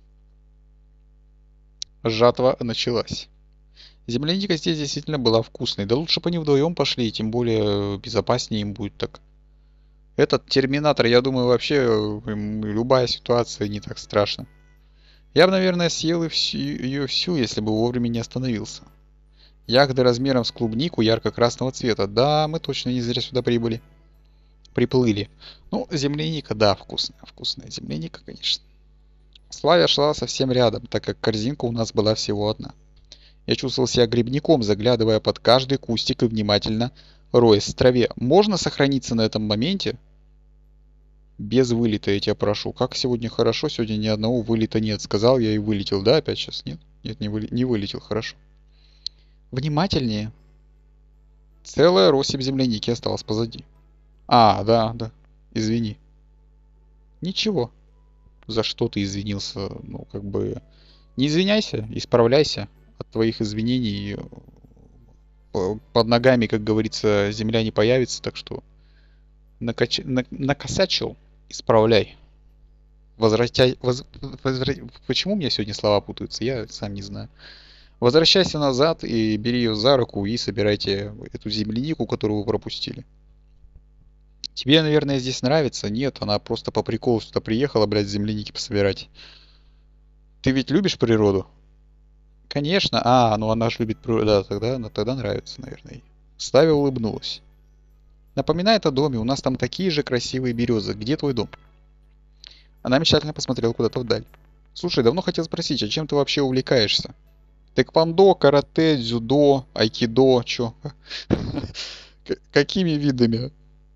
жатва началась. Земляника здесь действительно была вкусной. Да лучше бы они вдвоем пошли, тем более безопаснее им будет так. Этот терминатор, я думаю, вообще э, им любая ситуация не так страшна. Я бы, наверное, съел и всю, ее всю, если бы вовремя не остановился. Ягоды размером с клубнику ярко-красного цвета. Да, мы точно не зря сюда прибыли. Приплыли. Ну, земляника, да, вкусная, вкусная земляника, конечно. Славя шла совсем рядом, так как корзинка у нас была всего одна. Я чувствовал себя грибником, заглядывая под каждый кустик и внимательно роясь в траве. Можно сохраниться на этом моменте? Без вылета, я тебя прошу. Как сегодня хорошо, сегодня ни одного вылета нет. Сказал я и вылетел, да, опять сейчас? Нет? Нет, не, выли... не вылетел, хорошо. Внимательнее. Целая россыпь земляники осталась позади. А, да, да. Извини. Ничего. За что ты извинился? Ну, как бы... Не извиняйся, исправляйся. От твоих извинений э, под ногами, как говорится, земля не появится, так что накач... на- накосячил, исправляй. Возвращай... воз- возвра- Почему у меня сегодня слова путаются, я сам не знаю. Возвращайся назад и бери ее за руку и собирайте эту землянику, которую вы пропустили. Тебе, наверное, здесь нравится? Нет, она просто по приколу сюда приехала, блядь, земляники пособирать. Ты ведь любишь природу? Конечно. А, ну она же любит природу. Да, тогда, ну, тогда нравится, наверное. Славя улыбнулась. Напоминает о доме. У нас там такие же красивые березы. Где твой дом? Она мечтательно посмотрела куда-то вдаль. Слушай, давно хотел спросить, а чем ты вообще увлекаешься? Тэквондо, карате, дзюдо, айкидо, чё? К- Какими видами?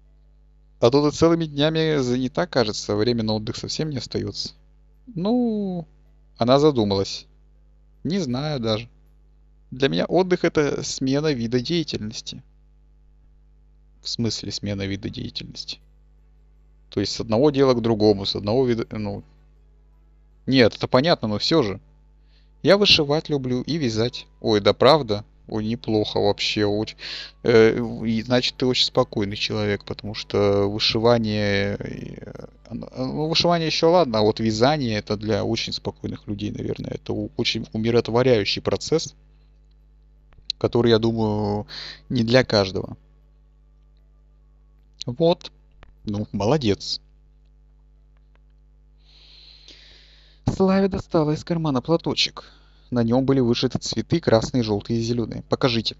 А то ты целыми днями занята, кажется, время на отдых совсем не остается. Ну, она задумалась. Не знаю даже. Для меня отдых это смена вида деятельности. В смысле смена вида деятельности? То есть с одного дела к другому, с одного вида... Ну, нет, это понятно, но все же. Я вышивать люблю и вязать. Ой, да правда? Ой, неплохо вообще. Очень. Э, и, значит, ты очень спокойный человек, потому что вышивание... э, оно- Ну, вышивание еще ладно, а вот вязание это для очень спокойных людей, наверное. Это у- очень умиротворяющий процесс, который, я думаю, не для каждого. Вот. Ну, молодец. Славе достала из кармана платочек. На нем были вышиты цветы красные, желтые и зеленые. Покажите.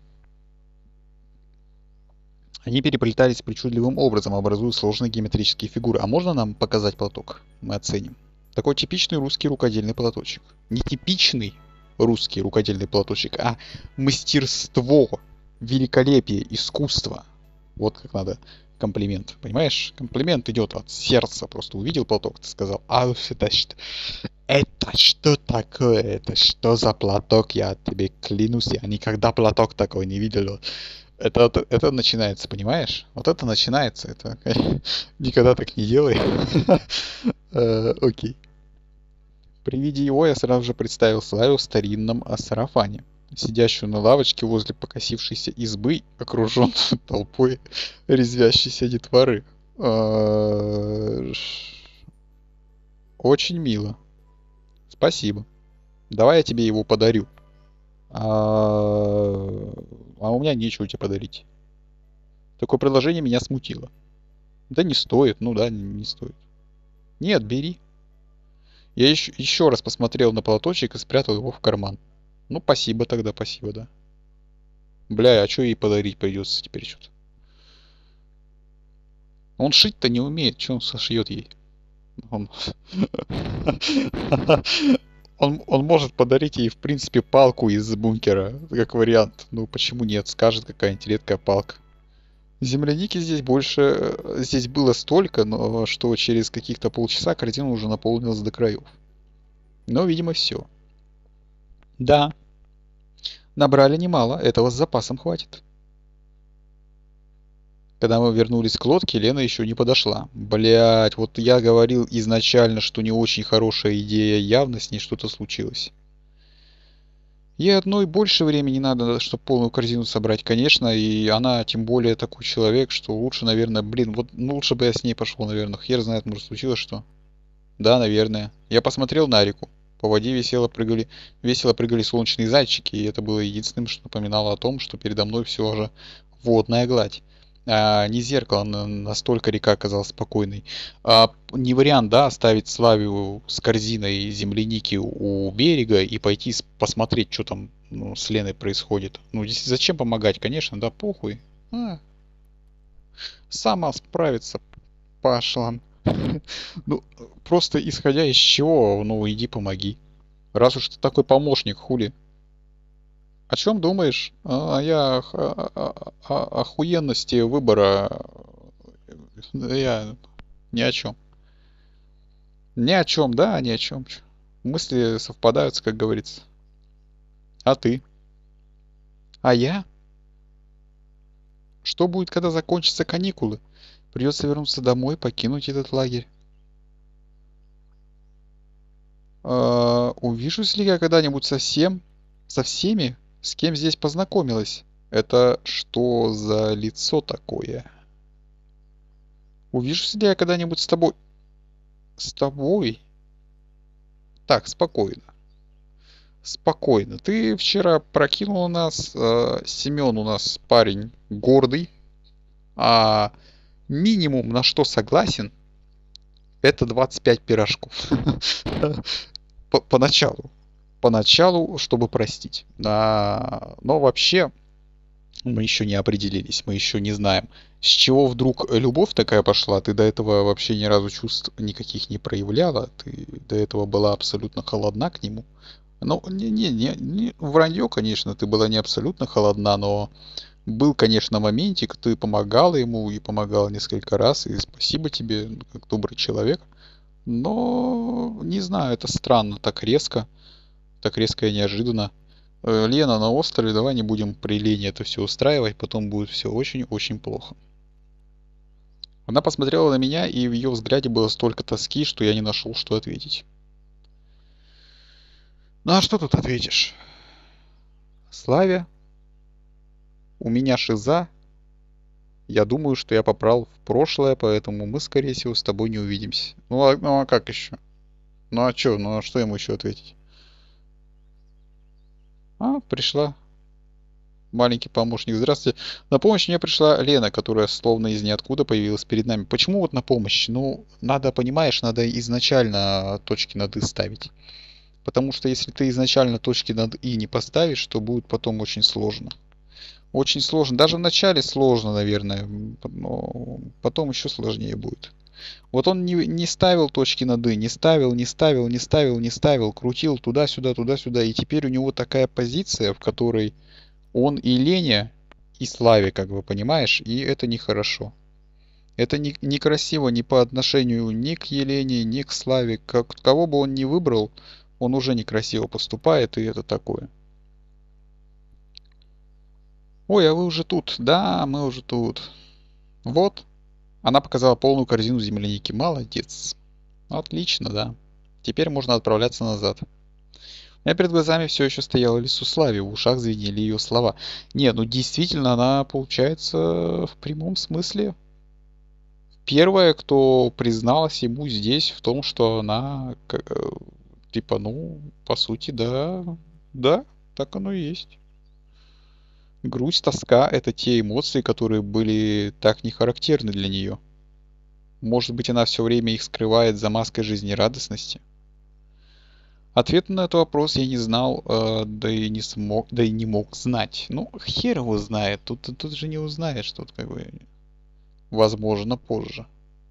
Они переплетались причудливым образом, образуя сложные геометрические фигуры. А можно нам показать платок? Мы оценим. Такой типичный русский рукодельный платочек. Не типичный русский рукодельный платочек, а мастерство, великолепие, искусство. Вот как надо комплимент. Понимаешь? Комплимент идет от сердца. Просто увидел платок, ты сказал, а это что? Это что такое? Это что за платок? Я тебе клянусь, я никогда платок такой не видел. Это, это, это начинается, понимаешь? Вот это начинается. Это никогда так не делай. Э, Окей. При виде его я сразу же представил Славю в старинном а, сарафане, сидящую на лавочке возле покосившейся избы, окруженную толпой резвящейся детворы. Э, ш- Очень мило. Спасибо. Давай я тебе его подарю. А, а у меня нечего тебе подарить. Такое предложение меня смутило. Да не стоит, ну да, не, не стоит. Нет, бери. Я еще, еще раз посмотрел на платочек и спрятал его в карман. Ну, спасибо тогда, спасибо, да. Бля, а что ей подарить придется теперь что-то? Он шить-то не умеет, что он сошьет ей? Он... Он, он может подарить ей, в принципе, палку из бункера, как вариант. Ну, почему нет? Скажет какая-нибудь редкая палка. Земляники здесь больше... э, Здесь было столько, но что через каких-то полчаса корзина уже наполнилась до краев. Но, видимо, все. Да, набрали немало, этого с запасом хватит. Когда мы вернулись к лодке, Лена еще не подошла. Блять, вот я говорил изначально, что не очень хорошая идея, явно с ней что-то случилось. Ей одной больше времени надо, чтобы полную корзину собрать, конечно, и она тем более такой человек, что лучше, наверное, блин, вот ну, лучше бы я с ней пошел, наверное. Хер знает, может случилось что. Да, наверное. Я посмотрел на реку. По воде весело прыгали, весело прыгали солнечные зайчики, и это было единственным, что напоминало о том, что передо мной все же водная гладь. А, не зеркало, на- настолько река оказалась спокойной. А, не вариант, да, оставить Славию с корзиной земляники у берега и пойти с- посмотреть, что там ну, с Леной происходит. Ну, здесь зачем помогать, конечно, да, похуй. А, сама справится, пошла. Ну, просто исходя из чего, ну, иди помоги. Раз уж ты такой помощник, хули. О чем думаешь? А я ох- о, о- о- охуенности выбора. э, Я ни о чем. Ни о чем, да, ни о чем. Мысли совпадаются, как говорится. А ты? А я? Что будет, когда закончатся каникулы? Придется вернуться домой, покинуть этот лагерь. А, увижусь ли я когда-нибудь со всем, со всеми, с кем здесь познакомилась? Это что за лицо такое? Увижусь ли я когда-нибудь с тобой? С тобой? Так, спокойно. Спокойно. Ты вчера прокинул нас. э, Семен у нас парень гордый. А минимум на что согласен, это двадцать пять пирожков. По- Поначалу. Поначалу, чтобы простить. А, Но вообще, мы еще не определились, мы еще не знаем, с чего вдруг любовь такая пошла. Ты до этого вообще ни разу чувств никаких не проявляла, ты до этого была абсолютно холодна к нему. Ну, не, не, не, не вранье, конечно, ты была не абсолютно холодна, но был, конечно, моментик, ты помогала ему и помогала несколько раз, и спасибо тебе, ну, как добрый человек. Но, не знаю, это странно, так резко, так резко и неожиданно. Э, Лена на острове, давай не будем при Лене это все устраивать, потом будет все очень-очень плохо. Она посмотрела на меня, и в ее взгляде было столько тоски, что я не нашел, что ответить. Ну а что тут ответишь? Славе, у меня шиза. Я думаю, что я попал в прошлое, поэтому мы, скорее всего, с тобой не увидимся. Ну а, ну, а как еще? Ну а что? Ну а что ему еще ответить? А, пришла. Маленький помощник. Здравствуйте. На помощь мне пришла Лена, которая словно из ниоткуда появилась перед нами. Почему вот на помощь? Ну, надо, понимаешь, надо изначально точки над «и» ставить. Потому что если ты изначально точки над «и» не поставишь, то будет потом очень сложно. Очень сложно. Даже в начале сложно, наверное, но потом еще сложнее будет. Вот он не, не ставил точки над «и», не ставил, не ставил, не ставил, не ставил, крутил туда-сюда, туда-сюда. И теперь у него такая позиция, в которой он и Лене, и Славе, как бы, понимаешь, и это нехорошо. Это не, некрасиво ни по отношению ни к Елене, ни к Славе. Как, кого бы он ни выбрал, он уже некрасиво поступает, и это такое. Ой, а вы уже тут? Да, мы уже тут. Вот. Она показала полную корзину земляники. Молодец. Отлично, да. Теперь можно отправляться назад. У меня перед глазами все еще стояла Лисуславия, в ушах звенели ее слова. Не, ну действительно, она, получается, в прямом смысле первая, кто призналась ему здесь в том, что она, как, э, типа, ну, по сути, да, да, так оно и есть. Грусть, тоска — это те эмоции, которые были так не характерны для нее. Может быть, она все время их скрывает за маской жизнерадостности? Ответа на этот вопрос я не знал, э, да и не смог, да и не мог знать. Ну, хер его знает, тут, тут же не узнаешь, тут как бы, возможно, позже.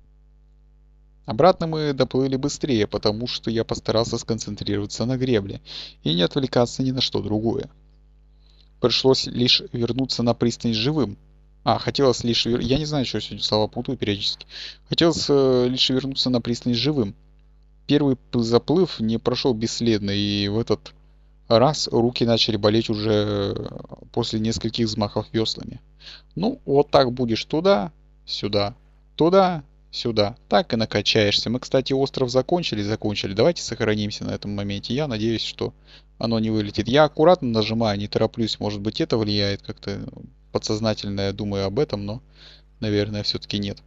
Обратно мы доплыли быстрее, потому что я постарался сконцентрироваться на гребле и не отвлекаться ни на что другое. Пришлось лишь вернуться на пристань живым. А, хотелось лишь... вер- Я не знаю, что я сегодня слова путаю периодически. Хотелось э, лишь вернуться на пристань живым. Первый п- заплыв не прошел бесследно, и в этот раз руки начали болеть уже э, после нескольких взмахов веслами. Ну, вот так будешь туда, сюда, туда, сюда. Так и накачаешься. Мы, кстати, остров закончили, закончили. Давайте сохранимся на этом моменте. Я надеюсь, что оно не вылетит. Я аккуратно нажимаю, не тороплюсь. Может быть, это влияет как-то подсознательно, я думаю об этом, но, наверное, все-таки нет.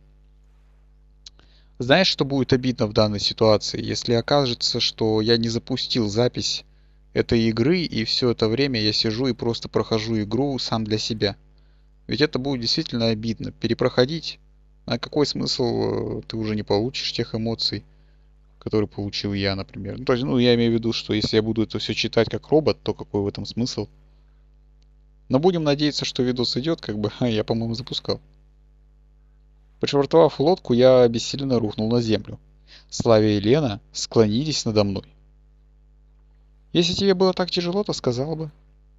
Знаешь, что будет обидно в данной ситуации? Если окажется, что я не запустил запись этой игры, и все это время я сижу и просто прохожу игру сам для себя. Ведь это будет действительно обидно. Перепроходить, а какой смысл, э, ты уже не получишь тех эмоций, которые получил я, например. Ну, то есть, ну, я имею в виду, что если я буду это все читать как робот, то какой в этом смысл? Но будем надеяться, что видос идет, как бы, а я, по-моему, запускал. Пришвартовав лодку, я обессиленно рухнул на землю. Славя и Лена склонились надо мной. Если тебе было так тяжело, то сказал бы.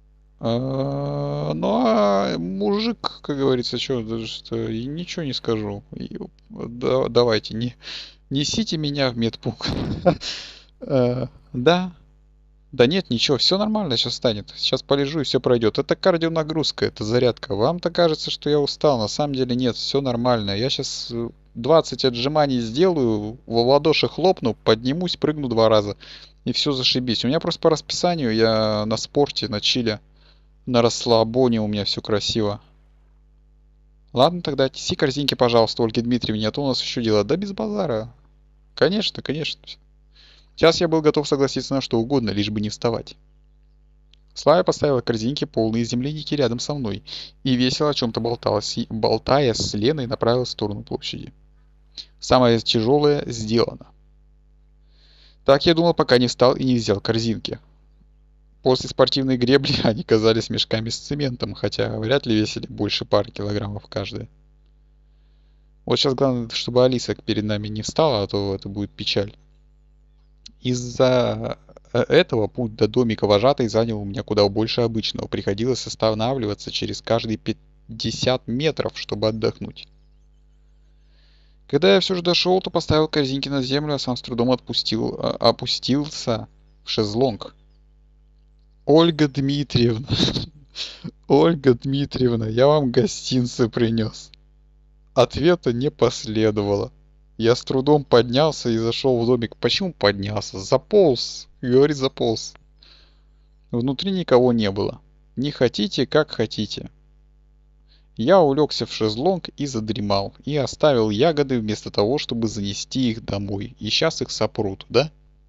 А, ну а мужик, как говорится, что, даже что, и ничего не скажу. И, да- давайте, не, несите меня в медпункт. Э, Да, да нет, ничего, все нормально сейчас станет. Сейчас полежу и все пройдет. Это кардионагрузка, это зарядка. Вам-то кажется, что я устал. На самом деле нет, все нормально. Я сейчас двадцать отжиманий сделаю, в ладоши хлопну, поднимусь, прыгну два раза. И все зашибись. У меня просто по расписанию, я на спорте, на чиле, на расслабоне, у меня все красиво. Ладно, тогда отнеси корзинки, пожалуйста, Ольге Дмитриевне, а то у нас еще дела. Да без базара. Конечно, конечно. Сейчас я был готов согласиться на что угодно, лишь бы не вставать. Славя поставила корзинки, полные земляники, рядом со мной, и весело о чем-то болталась, и, болтая с Леной, направилась в сторону площади. Самое тяжелое сделано. Так я думал, пока не встал и не взял корзинки. После спортивной гребли они казались мешками с цементом, хотя вряд ли весили больше пары килограммов каждая. Вот сейчас главное, чтобы Алиса перед нами не встала, а то это будет печаль. Из-за э, этого путь до домика вожатой занял у меня куда больше обычного. Приходилось останавливаться через каждые пятьдесят метров, чтобы отдохнуть. Когда я все же дошел, то поставил корзинки на землю, а сам с трудом отпустил, а- опустился в шезлонг. Ольга Дмитриевна, Ольга Дмитриевна, я вам гостинцы принес. Ответа не последовало. Я с трудом поднялся и зашел в домик. Почему поднялся? Заполз. Говорит, заполз. Внутри никого не было. Не хотите, как хотите. Я улегся в шезлонг и задремал. И оставил ягоды вместо того, чтобы занести их домой. И сейчас их сопрут, да?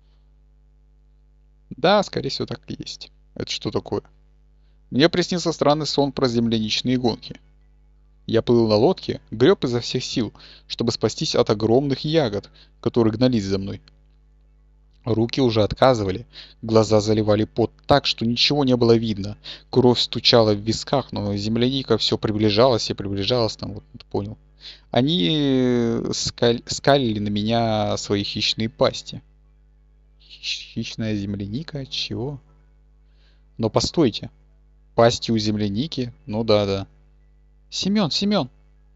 Да, скорее всего, так и есть. Это что такое? Мне приснился странный сон про земляничные гонки. Я плыл на лодке, греб изо всех сил, чтобы спастись от огромных ягод, которые гнались за мной. Руки уже отказывали, глаза заливали пот так, что ничего не было видно. Кровь стучала в висках, но земляника все приближалась и приближалась, там вот понял. Они э, скаль- скалили на меня свои хищные пасти. Хищная земляника? Чего? Но постойте, пасти у земляники? Ну да-да. Семен, Семен!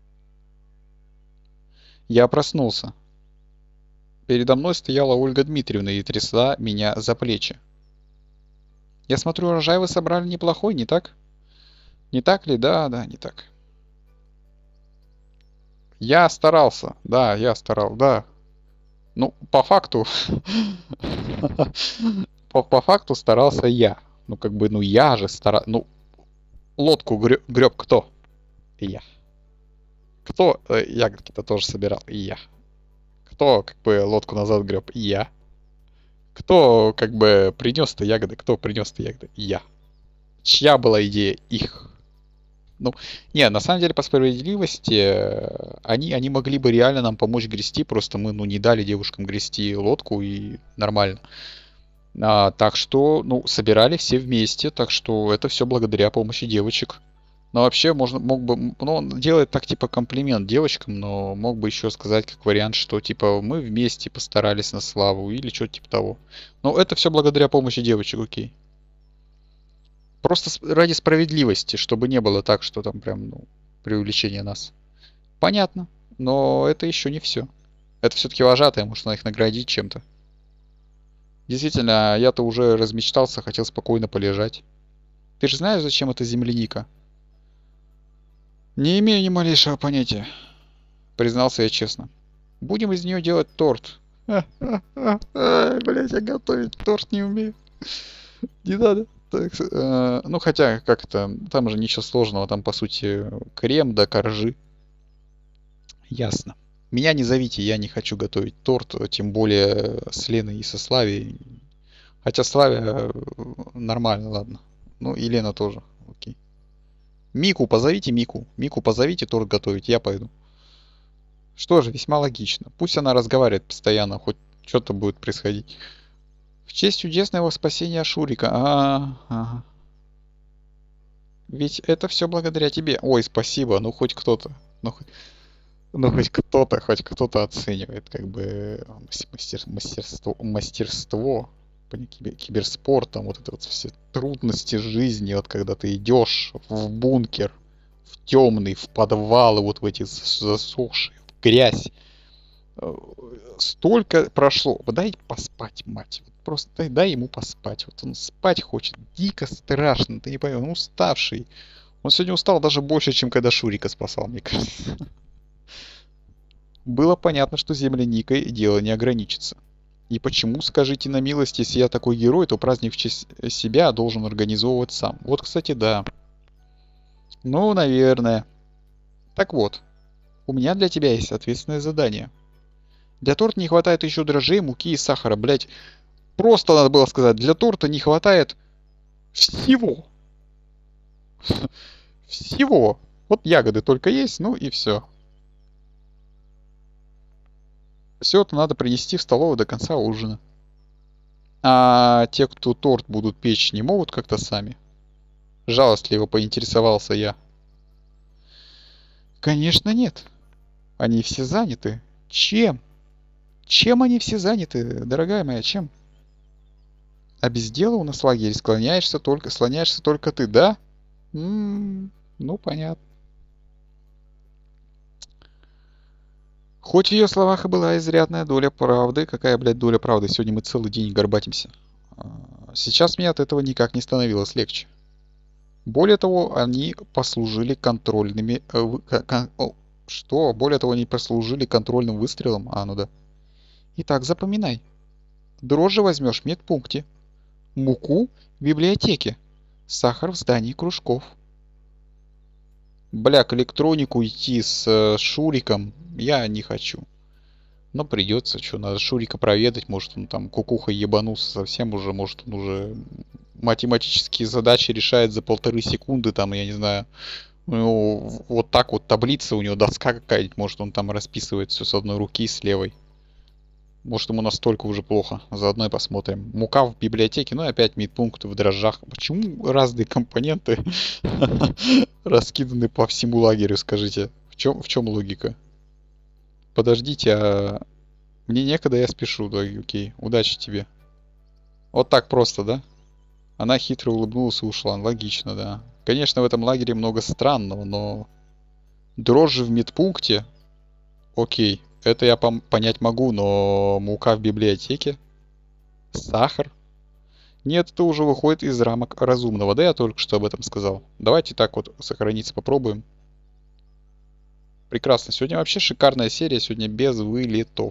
Я проснулся. Передо мной стояла Ольга Дмитриевна и трясла меня за плечи. Я смотрю, урожай вы собрали неплохой, не так? Не так ли? Да, да, не так. Я старался, да, я старал, да. Ну, по факту, по, по факту старался я. Ну, как бы, ну я же старался. Ну, лодку греб, греб кто? Я. Кто э, ягодки-то тоже собирал? Я. Кто, как бы, лодку назад греб? Я. Кто, как бы, принес-то ягоды? Кто принес-то ягоды? Я. Чья была идея? Их. Ну, не, на самом деле, по справедливости, э, они, они могли бы реально нам помочь грести, просто мы, ну, не дали девушкам грести лодку, и нормально. А, так что, ну, собирали все вместе, так что это все благодаря помощи девочек. Но вообще, можно, мог бы, м, ну, он делает так, типа, комплимент девочкам, но мог бы еще сказать, как вариант, что, типа, мы вместе постарались на славу, или что-то типа того. Но это все благодаря помощи девочек, окей. Просто с- ради справедливости, чтобы не было так, что там прям, ну, преувеличение нас. Понятно, но это еще не все. Это все-таки вожатые, может, надо их наградить чем-то. Действительно, я-то уже размечтался, хотел спокойно полежать. Ты же знаешь, зачем эта земляника? Не имею ни малейшего понятия, признался я честно. Будем из нее делать торт. Блять, я готовить торт не умею. Не надо. Так, э, ну хотя, как это, там же ничего сложного, там по сути крем да коржи. Ясно. Меня не зовите, я не хочу готовить торт, тем более с Леной и со Славей. Хотя Славя э, нормально, ладно. Ну и Лена тоже, окей. Мику позовите, Мику. Мику позовите торт готовить, я пойду. Что же, весьма логично. Пусть она разговаривает постоянно, хоть что-то будет происходить. В честь чудесного спасения Шурика. А, ага. Ведь это все благодаря тебе. Ой, спасибо, ну хоть кто-то. Ну, хоть, ну, хоть кто-то, хоть кто-то оценивает, как бы мастер, мастерство, мастерство кибер, киберспортом, вот это вот все трудности жизни, вот когда ты идешь в бункер, в темный, в подвалы, вот в эти засохшие, в грязь. Э, Столько прошло. Дай поспать, мать. Вот просто дай, дай ему поспать. Вот он спать хочет. Дико страшно. Ты не поймешь, он уставший. Он сегодня устал даже больше, чем когда Шурика спасал, мне кажется. Было понятно, что земляникой дело не ограничится. И почему, скажите на милость, если я такой герой, то праздник в честь себя должен организовывать сам? Вот, кстати, да. Ну, наверное. Так вот, у меня для тебя есть ответственное задание. Для торта не хватает еще дрожжей, муки и сахара, блять. Просто надо было сказать, для торта не хватает всего. Всего. Вот ягоды только есть, ну и все. Все это надо принести в столовую до конца ужина. А те, кто торт будут печь, не могут как-то сами? Жалостливо поинтересовался я. Конечно, нет. Они все заняты. Чем? Чем они все заняты, дорогая моя, чем? А без дела у нас в лагере склоняешься только, слоняешься только ты, да? М, ну, понятно. Хоть в ее словах и была изрядная доля правды, какая, блядь, доля правды? Сегодня мы целый день горбатимся. А, Сейчас мне от этого никак не становилось легче. Более того, они послужили контрольными... э, в- ко- кон- о, Что? Более того, они послужили контрольным выстрелом. А, ну да. Итак, запоминай. Дрожжи возьмешь в медпункте. Муку в библиотеке. Сахар в здании кружков. Бля, к электронику идти с э, Шуриком я не хочу. Но придется, что, надо Шурика проведать. Может, он там кукухой ебанулся совсем уже. Может, он уже математические задачи решает за полторы секунды. Там, я не знаю, ну, вот так вот таблица у него, доска какая-нибудь. Может, он там расписывает все с одной руки, с левой. Может, ему настолько уже плохо. Заодно и посмотрим. Мука в библиотеке. Ну и опять медпункт в дрожжах. Почему разные компоненты раскиданы по всему лагерю, скажите? В чем, в чем логика? Подождите, а... Мне некогда, я спешу. Да, окей. Удачи тебе. Вот так просто, да? Она хитро улыбнулась и ушла. Логично, да. Конечно, в этом лагере много странного, но... Дрожжи в медпункте? Окей. Это я пом- понять могу, но мука в библиотеке? Сахар? Нет, это уже выходит из рамок разумного. Да я только что об этом сказал. Давайте так вот сохраниться попробуем. Прекрасно. Сегодня вообще шикарная серия. Сегодня без вылетов.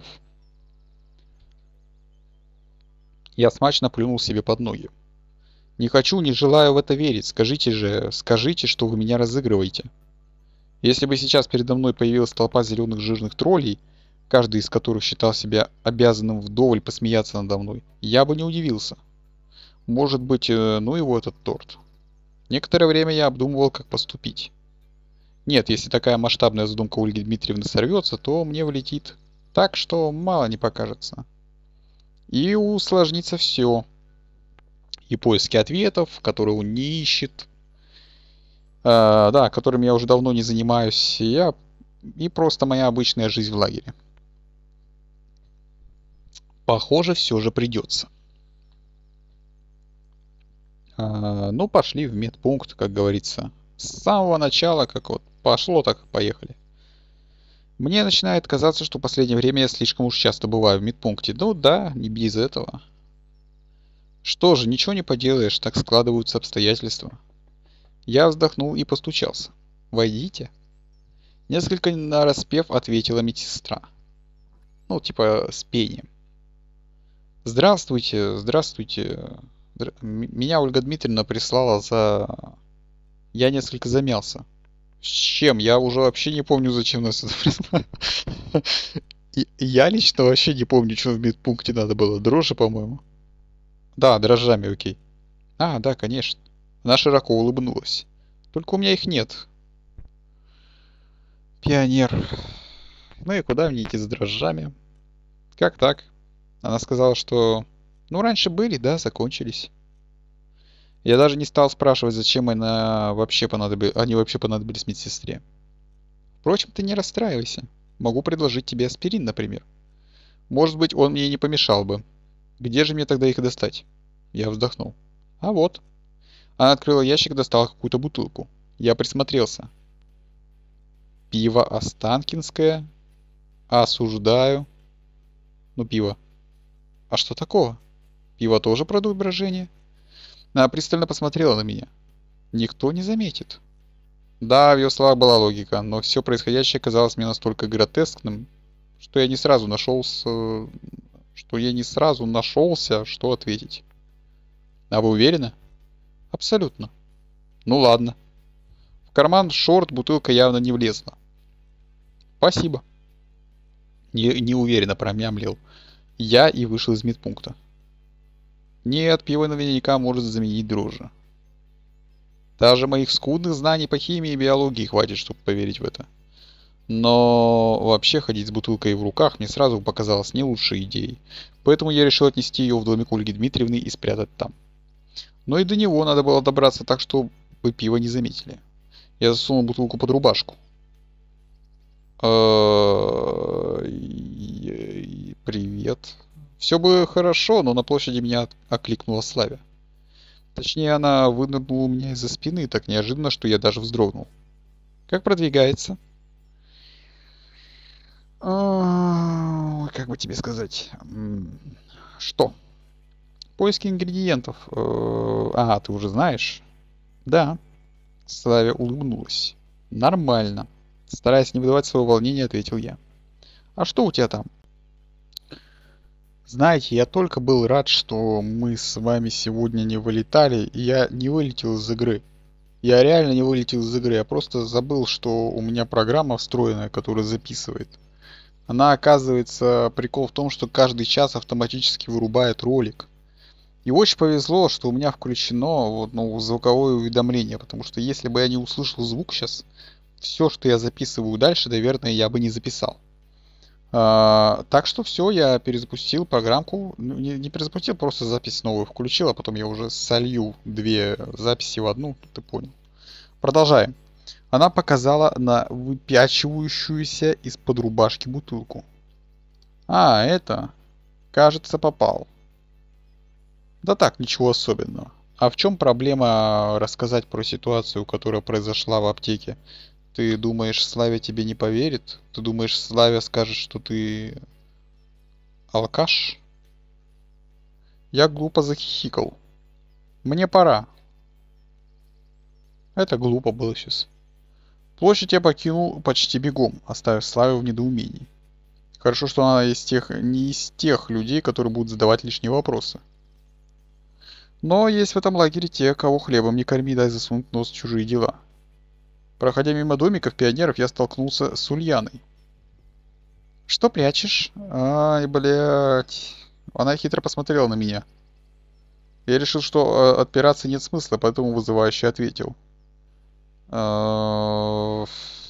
Я смачно плюнул себе под ноги. Не хочу, не желаю в это верить. Скажите же, скажите, что вы меня разыгрываете. Если бы сейчас передо мной появилась толпа зеленых жирных троллей, каждый из которых считал себя обязанным вдоволь посмеяться надо мной, я бы не удивился. Может быть, э, ну его этот торт. Некоторое время я обдумывал, как поступить. Нет, если такая масштабная задумка Ольги Дмитриевны сорвется, то мне влетит так, что мало не покажется. И усложнится все. И поиски ответов, которые он не ищет. Э, да, которым я уже давно не занимаюсь. И, я... и просто моя обычная жизнь в лагере. Похоже, все же придется. Э, ну, пошли в медпункт, как говорится. С самого начала, как вот пошло, так и поехали. Мне начинает казаться, что в последнее время я слишком уж часто бываю в медпункте. Ну да, не без этого. Что же, ничего не поделаешь, так складываются обстоятельства. Я вздохнул и постучался. «Войдите». Несколько нараспев ответила медсестра. Ну, типа с пением. «Здравствуйте, здравствуйте. Др- м- Меня Ольга Дмитриевна прислала за...» Я несколько замялся. С чем? Я уже вообще не помню, зачем нас это прислали. И я лично вообще не помню, что в медпункте надо было. Дрожжи, по-моему. Да, дрожжами, окей. А, да, конечно. Она широко улыбнулась. Только у меня их нет. Пионер. Ну и куда мне идти с дрожжами? Как так? Она сказала, что... Ну, раньше были, да, закончились. Я даже не стал спрашивать, зачем она вообще понадоби... они вообще понадобились медсестре. Впрочем, ты не расстраивайся. Могу предложить тебе аспирин, например. Может быть, он мне и не помешал бы. Где же мне тогда их достать? Я вздохнул. А вот. Она открыла ящик и достала какую-то бутылку. Я присмотрелся. Пиво Останкинское. Осуждаю. Ну, пиво. А что такого? Пиво тоже продукт брожения? Она пристально посмотрела на меня. Никто не заметит. Да, в ее словах была логика, но все происходящее казалось мне настолько гротескным, что я не сразу нашелся, что я не сразу нашелся, что ответить. А вы уверены? Абсолютно. Ну ладно. В карман шорт бутылка явно не влезла. Спасибо. Не, неуверенно промямлил я и вышел из медпункта. Нет, пиво наверняка может заменить дрожжи. Даже моих скудных знаний по химии и биологии хватит, чтобы поверить в это. Но вообще ходить с бутылкой в руках мне сразу показалось не лучшей идеей. Поэтому я решил отнести ее в домик Ольги Дмитриевны и спрятать там. Но и до него надо было добраться так, чтобы пиво не заметили. Я засунул бутылку под рубашку. Привет. Все бы хорошо, но на площади меня окликнула Славя. Точнее, она вынырнула у меня из-за спины так неожиданно, что я даже вздрогнул. Как продвигается? А, как бы тебе сказать? М, Что? Поиски ингредиентов. Э, А, ты уже знаешь? Да. Славя улыбнулась. Нормально. Стараясь не выдавать своего волнения, ответил я. А что у тебя там? Знаете, я только был рад, что мы с вами сегодня не вылетали, и я не вылетел из игры. Я реально не вылетел из игры, я просто забыл, что у меня программа встроенная, которая записывает. Она, оказывается, прикол в том, что каждый час автоматически вырубает ролик. И очень повезло, что у меня включено вот, ну, звуковое уведомление, потому что если бы я не услышал звук сейчас, все, что я записываю дальше, наверное, я бы не записал. А, так что все, я перезапустил программку. Ну, не, не перезапустил, просто запись новую включил, а потом я уже солью две записи в одну, ты понял. Продолжаем. Она показала на выпячивающуюся из-под рубашки бутылку. А, это, кажется, попал. Да так, ничего особенного. А в чем проблема рассказать про ситуацию, которая произошла в аптеке? Ты думаешь, Славя тебе не поверит? Ты думаешь, Славя скажет, что ты алкаш? Я глупо захихикал. Мне пора. Это глупо было сейчас. Площадь я покинул почти бегом, оставив Славю в недоумении. Хорошо, что она из тех, не из тех людей, которые будут задавать лишние вопросы. Но есть в этом лагере те, кого хлебом не корми, дай засунуть нос в чужие дела. Проходя мимо домиков пионеров, я столкнулся с Ульяной. «Что прячешь?» «Ай, блядь...» Она хитро посмотрела на меня. Я решил, что э, отпираться нет смысла, поэтому вызывающе ответил. «А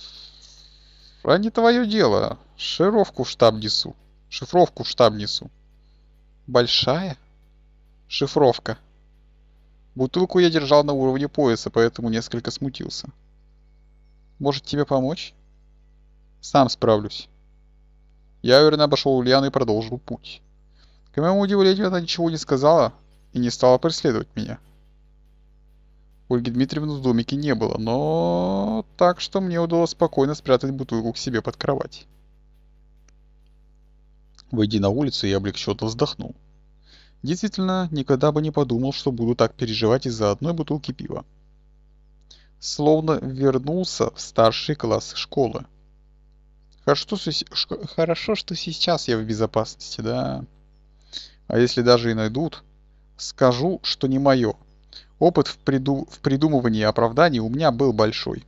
не твое дело. Шифровку в штаб несу. Шифровку в штаб несу». «Большая?» «Шифровка». Бутылку я держал на уровне пояса, поэтому несколько смутился. «Может, тебе помочь?» «Сам справлюсь». Я уверенно обошел Ульяну и продолжил путь. К моему удивлению, она ничего не сказала и не стала преследовать меня. Ольги Дмитриевны в домике не было, но так что мне удалось спокойно спрятать бутылку к себе под кровать. Выйдя на улицу, я облегченно вздохнул. Действительно, никогда бы не подумал, что буду так переживать из-за одной бутылки пива. Словно вернулся в старший класс школы. Хорошо, что, хорошо, что сейчас я в безопасности, да. А если даже и найдут, скажу, что не мое. Опыт в, приду... в придумывании оправданий у меня был большой.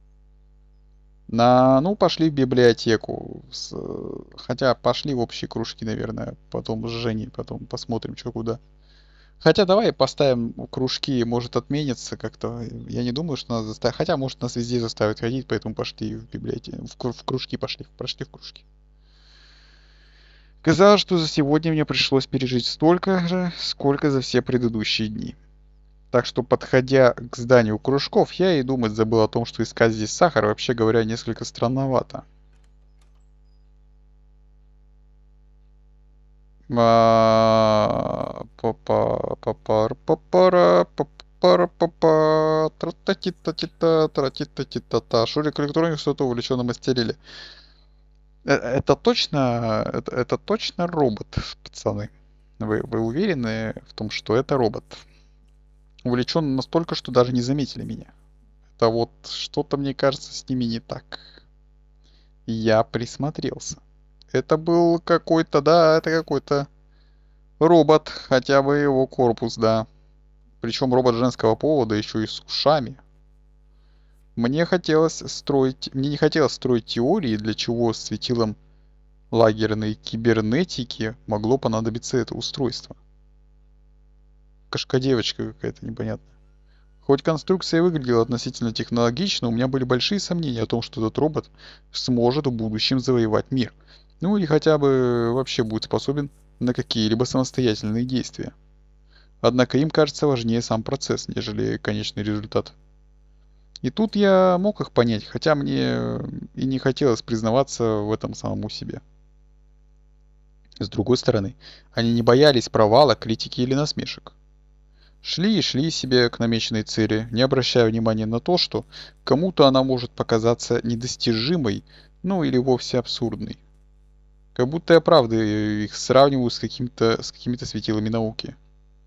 На... Ну, пошли в библиотеку. С... Хотя пошли в общие кружки, наверное. Потом с Женей, потом посмотрим, что куда. Хотя давай поставим кружки, может отменится как-то. Я не думаю, что нас заставят. Хотя, может, нас везде заставят ходить, поэтому пошли в библиотеку. В, кру... в кружки пошли, прошли в кружки. Казалось, что за сегодня мне пришлось пережить столько же, сколько за все предыдущие дни. Так что, подходя к зданию кружков, я и думать забыл о том, что искать здесь сахар, вообще говоря, несколько странновато. А, папа, папа, папара, папара, папа, тра-та-ти-та-ти-та, тра-ти-та-ти-та-та. Шурик Электроник что-то увлеченно мастерили. Э, Это точно, это, это точно робот, пацаны? Вы, вы уверены в том, что это робот? Увлечен настолько, что даже не заметили меня. Это вот что-то, мне кажется, с ними не так. Я присмотрелся. Это был какой-то, да, это какой-то робот, хотя бы его корпус, да. Причем робот женского пола, да еще и с ушами. Мне хотелось строить, мне не хотелось строить теории, для чего светилам лагерной кибернетики могло понадобиться это устройство. Кошка-девочка какая-то непонятная. Хоть конструкция выглядела относительно технологично, у меня были большие сомнения о том, что этот робот сможет в будущем завоевать мир. Ну или хотя бы вообще будет способен на какие-либо самостоятельные действия. Однако им кажется важнее сам процесс, нежели конечный результат. И тут я мог их понять, хотя мне и не хотелось признаваться в этом самому себе. С другой стороны, они не боялись провала, критики или насмешек. Шли и шли себе к намеченной цели, не обращая внимания на то, что кому-то она может показаться недостижимой, ну или вовсе абсурдной. Как будто я правда их сравниваю с какими-то с какими-то светилами науки.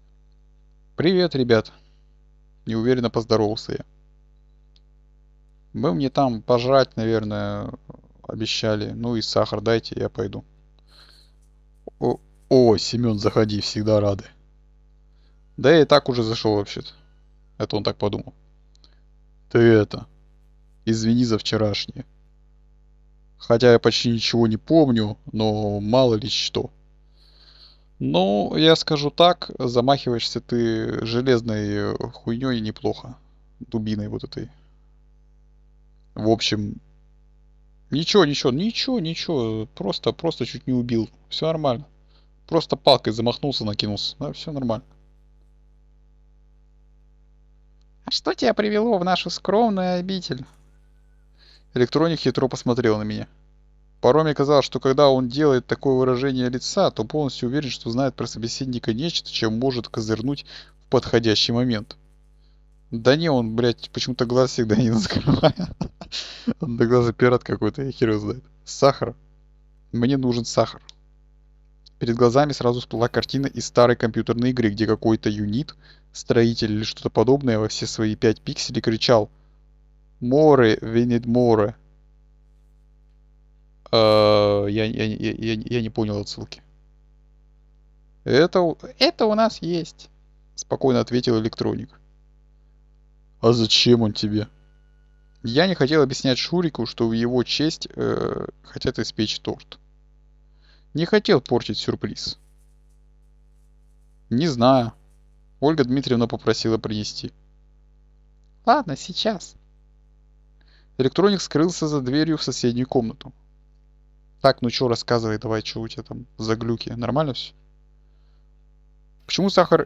«Привет, ребят!» — неуверенно поздоровался я. Вы мне там пожрать, наверное, обещали. Ну и сахар дайте, я пойду. О, о, Семен, заходи, всегда рады. Да я и так уже зашел вообще-то. Это он так подумал. Ты это, извини за вчерашнее. Хотя я почти ничего не помню, но мало ли что. Ну, я скажу так, замахиваешься ты железной хуйней неплохо. Дубиной вот этой. В общем, ничего, ничего, ничего, ничего. Просто, просто чуть не убил. Все нормально. Просто палкой замахнулся, накинулся. Да, все нормально. А что тебя привело в нашу скромную обитель? Электроник хитро посмотрел на меня. Порой мне казалось, что когда он делает такое выражение лица, то полностью уверен, что знает про собеседника нечто, чем может козырнуть в подходящий момент. Да не, он, блядь, почему-то глаз всегда не закрывает. Он до глаза пират какой-то, я хер его знает. Сахар. Мне нужен сахар. Перед глазами сразу всплыла картина из старой компьютерной игры, где какой-то юнит, строитель или что-то подобное во все свои пять пикселей кричал «Море, we need more». Э, Я, я, я, я, я не понял отсылки. Это, у- это у нас есть, спокойно ответил электроник. А зачем он тебе? Я не хотел объяснять Шурику, что в его честь э, хотят испечь торт. Не хотел портить сюрприз. Не знаю. Ольга Дмитриевна попросила принести. Ладно, сейчас. Электроник скрылся за дверью в соседнюю комнату. Так, ну чё, рассказывай, давай, что у тебя там за глюки? Нормально все? Почему сахар...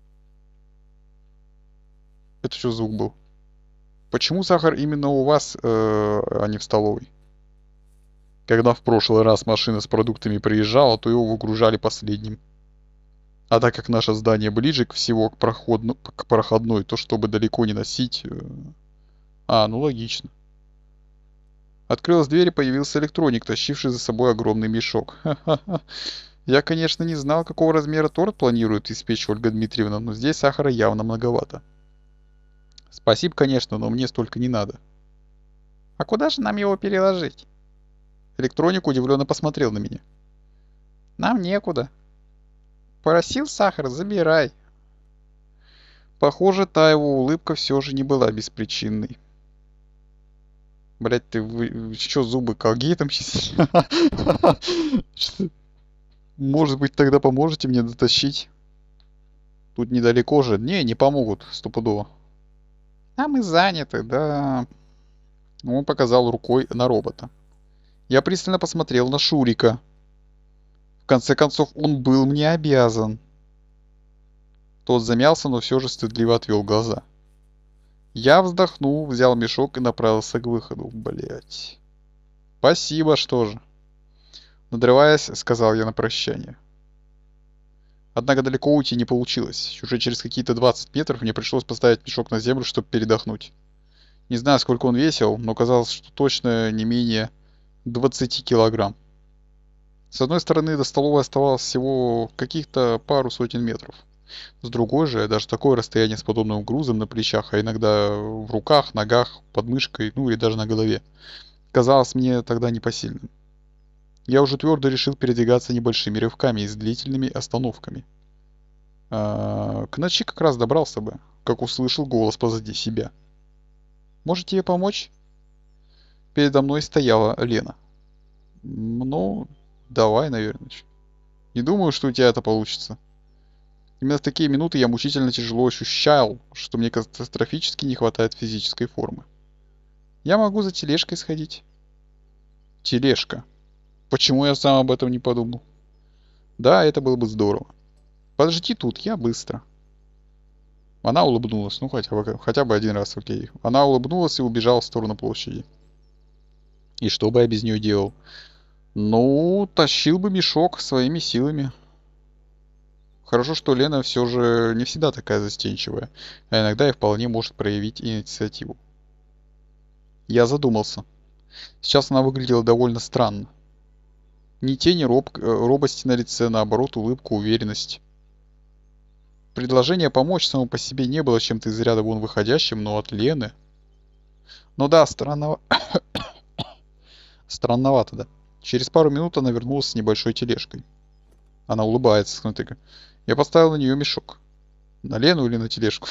Это что звук был? Почему сахар именно у вас, э, а не в столовой? Когда в прошлый раз машина с продуктами приезжала, то его выгружали последним. А так как наше здание ближе к всего к, проходну, к проходной, то чтобы далеко не носить... э, А, ну логично. Открылась дверь и появился электроник, тащивший за собой огромный мешок. Ха-ха-ха. Я, конечно, не знал, какого размера торт планирует испечь Ольга Дмитриевна, но здесь сахара явно многовато. Спасибо, конечно, но мне столько не надо. А куда же нам его переложить? Электроник удивленно посмотрел на меня. Нам некуда. Просил сахар, забирай. Похоже, та его улыбка все же не была беспричинной. Блять, ты вы, вы что, зубы колгейтом чистишь? Что- Может быть, тогда поможете мне дотащить? Тут недалеко же. Не, не помогут, стопудово. А мы заняты, да. Он показал рукой на робота. Я пристально посмотрел на Шурика. В конце концов, он был мне обязан. Тот замялся, но все же стыдливо отвел глаза. Я вздохнул, взял мешок и направился к выходу. Блять. Спасибо, что же. Надрываясь, сказал я на прощание. Однако далеко уйти не получилось. Уже через какие-то двадцать метров мне пришлось поставить мешок на землю, чтобы передохнуть. Не знаю, сколько он весил, но казалось, что точно не менее двадцати килограмм. С одной стороны, до столовой оставалось всего каких-то пару сотен метров. С другой же, даже такое расстояние с подобным грузом на плечах, а иногда в руках, ногах, под мышкой, ну или даже на голове, казалось мне тогда непосильным. Я уже твердо решил передвигаться небольшими рывками и с длительными остановками. А, к ночи как раз добрался бы, как услышал голос позади себя. «Можете ей помочь?» Передо мной стояла Лена. «Ну, давай, наверное. Не думаю, что у тебя это получится». Именно в такие минуты я мучительно тяжело ощущал, что мне катастрофически не хватает физической формы. Я могу за тележкой сходить. Тележка. Почему я сам об этом не подумал? Да, это было бы здорово. Подожди тут, я быстро. Она улыбнулась, ну хотя бы, хотя бы один раз, окей. Она улыбнулась и убежала в сторону площади. И что бы я без нее делал? Ну, тащил бы мешок своими силами. Хорошо, что Лена все же не всегда такая застенчивая, а иногда и вполне может проявить инициативу. Я задумался. Сейчас она выглядела довольно странно. Ни тени роб... э, робости на лице, наоборот, улыбка, уверенность. Предложение помочь само по себе не было чем-то из ряда вон выходящим, но от Лены... Ну да, странного... странновато, да. Через пару минут она вернулась с небольшой тележкой. Она улыбается, смотри. Я поставил на нее мешок. На Лену или на тележку?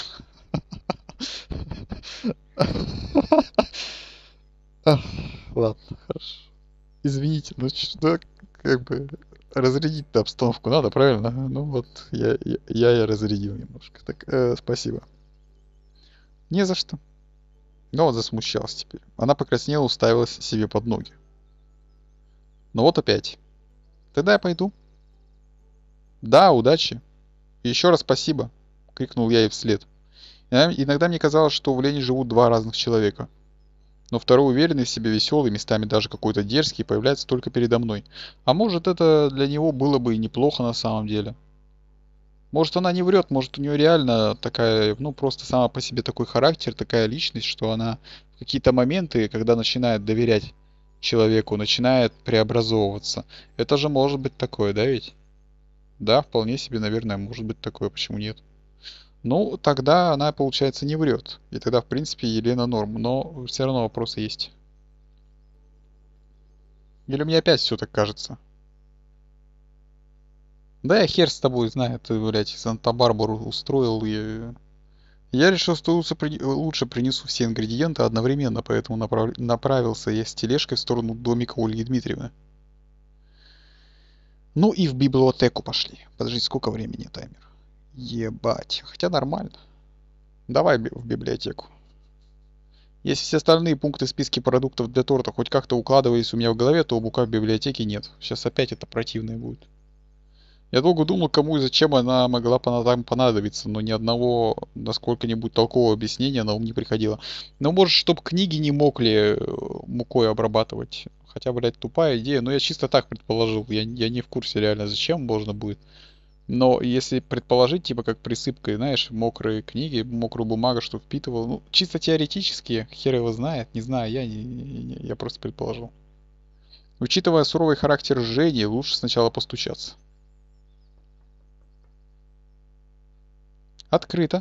Ладно, хорошо. Извините, ну что, как бы разрядить обстановку надо, правильно? Ну вот, я, я, я и разрядил немножко. Так, э, спасибо. Не за что. Но вот засмущалась теперь. Она покраснела, уставилась себе под ноги. Ну вот опять. Тогда я пойду. Да, удачи. И еще раз спасибо, крикнул я ей вслед. Иногда мне казалось, что в Лене живут два разных человека. Но второй уверенный в себе, веселый, местами даже какой-то дерзкий, появляется только передо мной. А может, это для него было бы и неплохо на самом деле. Может, она не врет, может, у нее реально такая, ну, просто сама по себе такой характер, такая личность, что она в какие-то моменты, когда начинает доверять человеку, начинает преобразовываться. Это же может быть такое, да ведь? Да, вполне себе, наверное, может быть такое, почему нет? Ну, тогда она, получается, не врет. И тогда, в принципе, Елена норм. Но все равно вопросы есть. Или мне опять все так кажется? Да, я хер с тобой знаю, ты, блядь, Санта-Барбару устроил. И... Я решил, что лучше, при- лучше принесу все ингредиенты одновременно, поэтому направ- направился я с тележкой в сторону домика Ольги Дмитриевны. Ну и в библиотеку пошли. Подожди, сколько времени таймер? Ебать. Хотя нормально. Давай би- в библиотеку. Если все остальные пункты в списке продуктов для торта хоть как-то укладывались у меня в голове, то у Бука в библиотеке нет. Сейчас опять это противное будет. Я долго думал, кому и зачем она могла там понадобиться, но ни одного насколько-нибудь толкового объяснения на ум не приходило. Ну, может, чтоб книги не могли э, мукой обрабатывать. Хотя, блядь, тупая идея, но я чисто так предположил. Я, я не в курсе реально, зачем можно будет. Но если предположить, типа как присыпкой, знаешь, мокрые книги, мокрую бумагу, что впитывал, ну, чисто теоретически, хер его знает, не знаю, я, не, не- не- я просто предположил. Учитывая суровый характер Жени, лучше сначала постучаться. Открыто.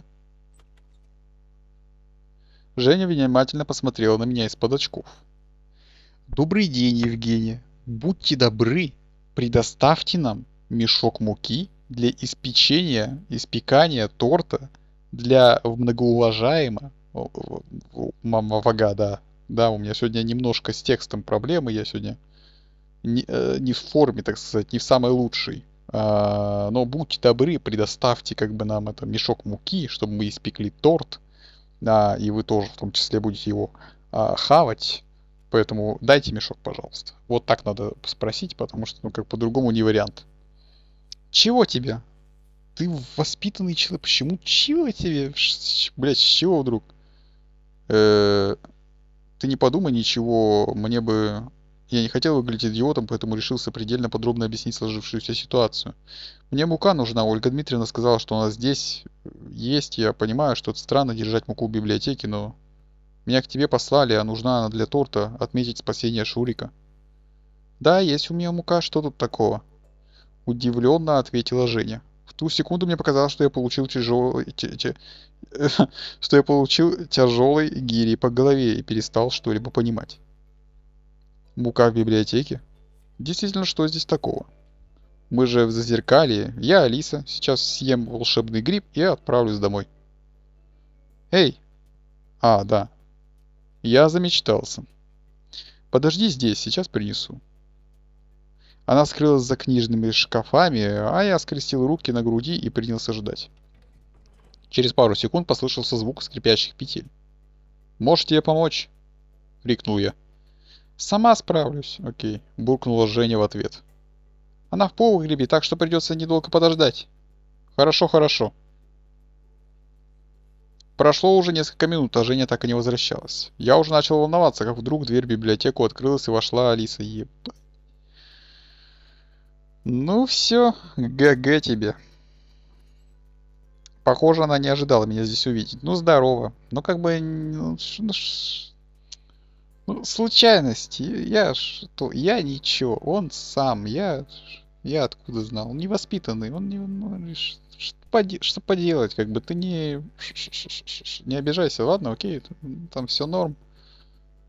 Женя внимательно посмотрела на меня из-под очков. Добрый день, Евгения. Будьте добры, предоставьте нам мешок муки для испечения, испекания торта для многоуважаемого о, о, о, мама Вага, да. Да, у меня сегодня немножко с текстом проблемы, я сегодня не, э, не в форме, так сказать, не в самой лучшей. А, но будьте добры, предоставьте как бы нам это мешок муки, чтобы мы испекли торт, а, и вы тоже в том числе будете его а, хавать. Поэтому дайте мешок, пожалуйста. Вот так надо спросить, потому что, ну, как по-другому не вариант. Чего тебе? Ты воспитанный человек. Почему чего тебе? Ш- Блядь, с чего вдруг? Э, Ты не подумай ничего. Мне бы... Я не хотел выглядеть идиотом, поэтому решился предельно подробно объяснить сложившуюся ситуацию. Мне мука нужна. Ольга Дмитриевна сказала, что она здесь есть. Я понимаю, что это странно держать муку в библиотеке, но меня к тебе послали, а нужна она для торта, отметить спасение Шурика. Да, есть у меня мука, что тут такого? Удивленно ответила Женя. В ту секунду мне показалось, что я получил тяжелый... те- те- что я получил тяжелой гири по голове и перестал что-либо понимать. Мука в библиотеке? Действительно, что здесь такого? Мы же в Зазеркалье. Я Алиса. Сейчас съем волшебный гриб и отправлюсь домой. Эй! А, да. Я замечтался. Подожди здесь, сейчас принесу. Она скрылась за книжными шкафами, а я скрестил руки на груди и принялся ждать. Через пару секунд послышался звук скрипящих петель. «Можете тебе помочь?» — крикнул я. «Сама справлюсь», — окей, — буркнула Женя в ответ. «Она в погребе, так что придется недолго подождать». «Хорошо, хорошо». Прошло уже несколько минут, а Женя так и не возвращалась. Я уже начал волноваться, как вдруг дверь в библиотеку открылась и вошла Алиса. Еб... Ну все, ГГ тебе. Похоже, она не ожидала меня здесь увидеть. Ну, здорово. Ну, как бы... Ну, ш- ну, ш- ну, случайность. Я что? Я ничего. Он сам. Я... Я откуда знал? Он невоспитанный. Он не... ну, ш- что, поде- что поделать? Как бы ты не... ш- ш- ш- ш- ш- Не обижайся. Ладно, окей. т- Там все норм.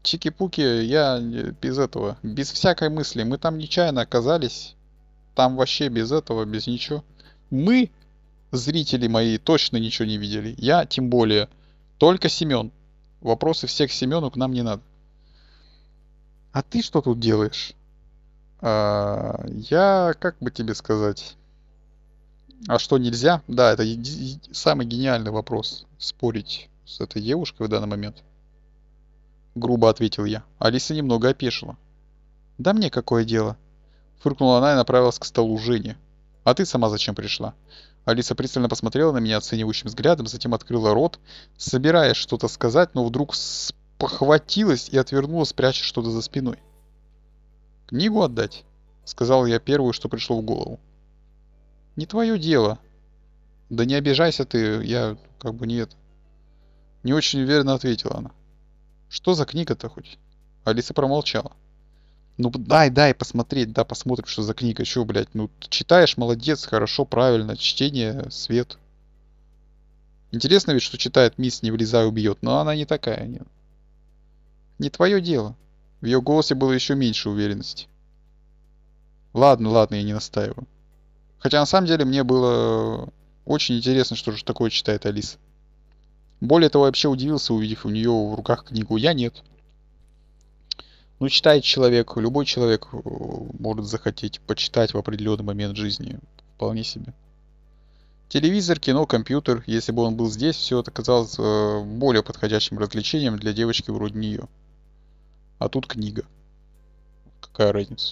чики-пуки, я не- без этого, без всякой мысли. Мы там нечаянно оказались. Там вообще без этого, без ничего. Мы, зрители мои, точно ничего не видели. Я тем более. Только Семен. Вопросы всех Семену к нам не надо. А ты что тут делаешь? А, я, как бы тебе сказать... А что, нельзя? Да, это еди- еди- самый гениальный вопрос. Спорить с этой девушкой в данный момент. Грубо ответил я. Алиса немного опешила. Да мне какое дело? Фыркнула она и направилась к столу Жени. А ты сама зачем пришла? Алиса пристально посмотрела на меня оценивающим взглядом, затем открыла рот, собираясь что-то сказать, но вдруг спохватилась и отвернулась, пряча что-то за спиной. «Книгу отдать?» — сказал я первое, что пришло в голову. «Не твое дело». «Да не обижайся ты, я как бы не это...» Не очень уверенно ответила она. «Что за книга-то хоть?» Алиса промолчала. «Ну дай, дай посмотреть, да, посмотрим, что за книга. Чё, блядь, ну читаешь, молодец, хорошо, правильно, чтение, свет». Интересно ведь, что читает мисс «Не влезай, убьет», но она не такая, нет. «Не твое дело». В ее голосе было еще меньше уверенности. «Ладно, ладно, я не настаиваю». Хотя на самом деле мне было очень интересно, что же такое читает Алиса. Более того, я вообще удивился, увидев у нее в руках книгу. Я нет. Ну, читает человек, любой человек э, может захотеть почитать в определенный момент жизни. Вполне себе. Телевизор, кино, компьютер. Если бы он был здесь, все это казалось э, более подходящим развлечением для девочки вроде нее. А тут книга. Какая разница?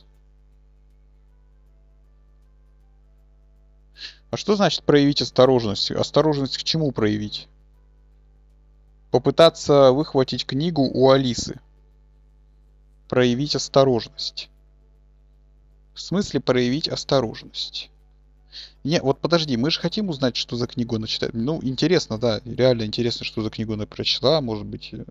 А что значит проявить осторожность? Осторожность к чему проявить? Попытаться выхватить книгу у Алисы. Проявить осторожность. В смысле проявить осторожность? Не, вот подожди, мы же хотим узнать, что за книгу она читает. Ну, интересно, да, реально интересно, что за книгу она прочла. Может быть, э,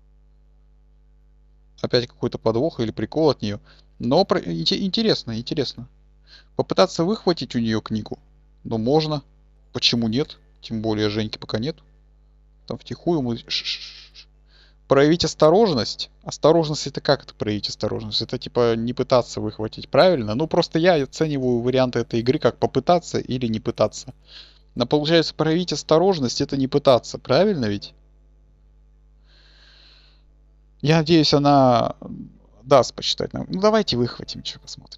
опять какой-то подвох или прикол от нее. Но про- инте- интересно, интересно. Попытаться выхватить у нее книгу. Ну, можно. Почему нет? Тем более Женьки пока нет. Там втихую мы... ш- ш- ш- Проявить осторожность. Осторожность это как это проявить осторожность? Это типа не пытаться выхватить, правильно? Ну просто я оцениваю варианты этой игры как попытаться или не пытаться. Но получается проявить осторожность это не пытаться, правильно ведь? Я надеюсь, она даст почитать нам. Ну давайте выхватим, что посмотрим.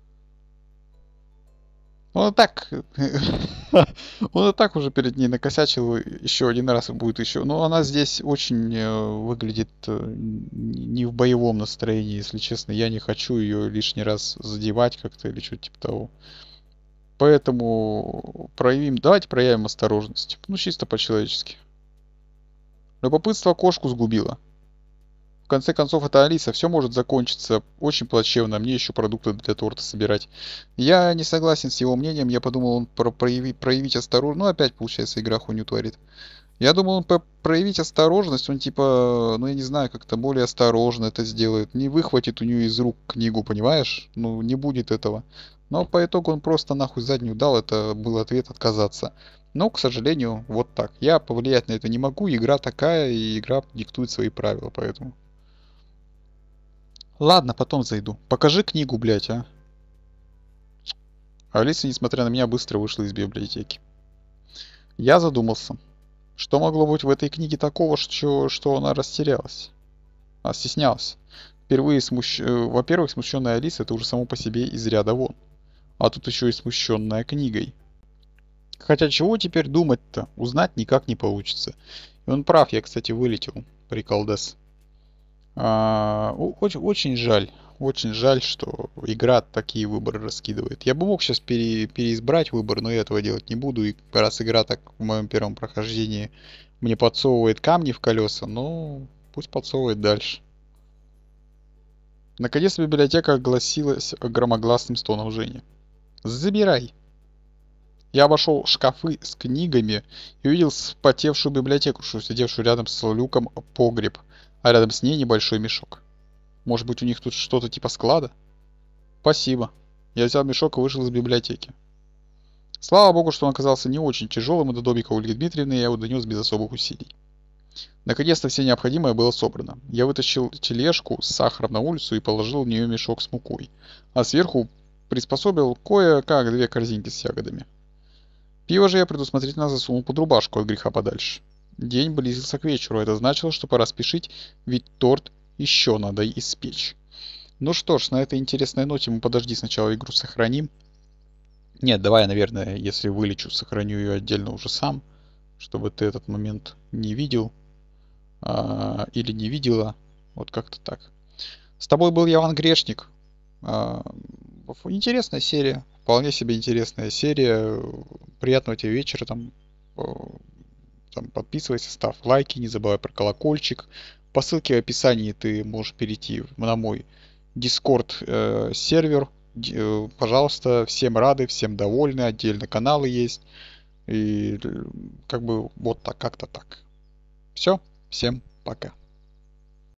Он и так, он и так уже перед ней накосячил еще один раз и будет еще. Но она здесь очень э, выглядит э, н- не в боевом настроении, если честно. Я не хочу ее лишний раз задевать как-то или что-то типа того. Поэтому проявим, давайте проявим осторожность. Ну, чисто по-человечески. Любопытство кошку сгубило. В конце концов, это Алиса. Все может закончиться очень плачевно. Мне еще продукты для торта собирать. Я не согласен с его мнением. Я подумал, он про прояви- проявить осторожность. Ну, опять, получается, игра хуйню творит. Я думал, он по- проявить осторожность. Он типа, ну, я не знаю, как-то более осторожно это сделает. Не выхватит у нее из рук книгу, понимаешь? Ну, не будет этого. Но по итогу он просто нахуй заднюю дал. Это был ответ отказаться. Но, к сожалению, вот так. Я повлиять на это не могу. Игра такая, и игра диктует свои правила, поэтому... Ладно, потом зайду. Покажи книгу, блядь, а. Алиса, несмотря на меня, быстро вышла из библиотеки. Я задумался. Что могло быть в этой книге такого, что, что она растерялась? А, стеснялась. Впервые смущ... э, Во-первых, смущенная Алиса это уже само по себе из ряда вон. А тут еще и смущенная книгой. Хотя чего теперь думать-то? Узнать никак не получится. И он прав, я, кстати, вылетел. Приколдес. А, о- очень, очень жаль. Очень жаль, что игра такие выборы раскидывает. Я бы мог сейчас пере- переизбрать выбор, но я этого делать не буду. И раз игра так в моем первом прохождении мне подсовывает камни в колеса, ну, пусть подсовывает дальше. Наконец библиотека огласилась громогласным стоном Жени. «Забирай!» Я обошел шкафы с книгами и увидел вспотевшую библиотеку, сидевшую рядом с люком погреб, а рядом с ней небольшой мешок. Может быть, у них тут что-то типа склада? Спасибо. Я взял мешок и вышел из библиотеки. Слава богу, что он оказался не очень тяжелым, и до домика Ольги Дмитриевны я его донес без особых усилий. Наконец-то все необходимое было собрано. Я вытащил тележку с сахаром на улицу и положил в нее мешок с мукой. А сверху приспособил кое-как две корзинки с ягодами. Пиво же я предусмотрительно засунул под рубашку от греха подальше. День близился к вечеру, это значило, что пора спешить, ведь торт еще надо испечь. Ну что ж, на этой интересной ноте мы подожди сначала игру сохраним. Нет, давай, наверное, если вылечу, сохраню ее отдельно уже сам, чтобы ты этот момент не видел а, или не видела. Вот как-то так. С тобой был Иван Грешник. А, интересная серия. Вполне себе интересная серия. Приятного тебе вечера там. э, там подписывайся, ставь лайки, не забывай про колокольчик. По ссылке в описании ты можешь перейти на мой Discord э, сервер. Ди- э, Пожалуйста, всем рады, всем довольны. Отдельно каналы есть. И э, как бы вот так, как-то так. Все, всем пока.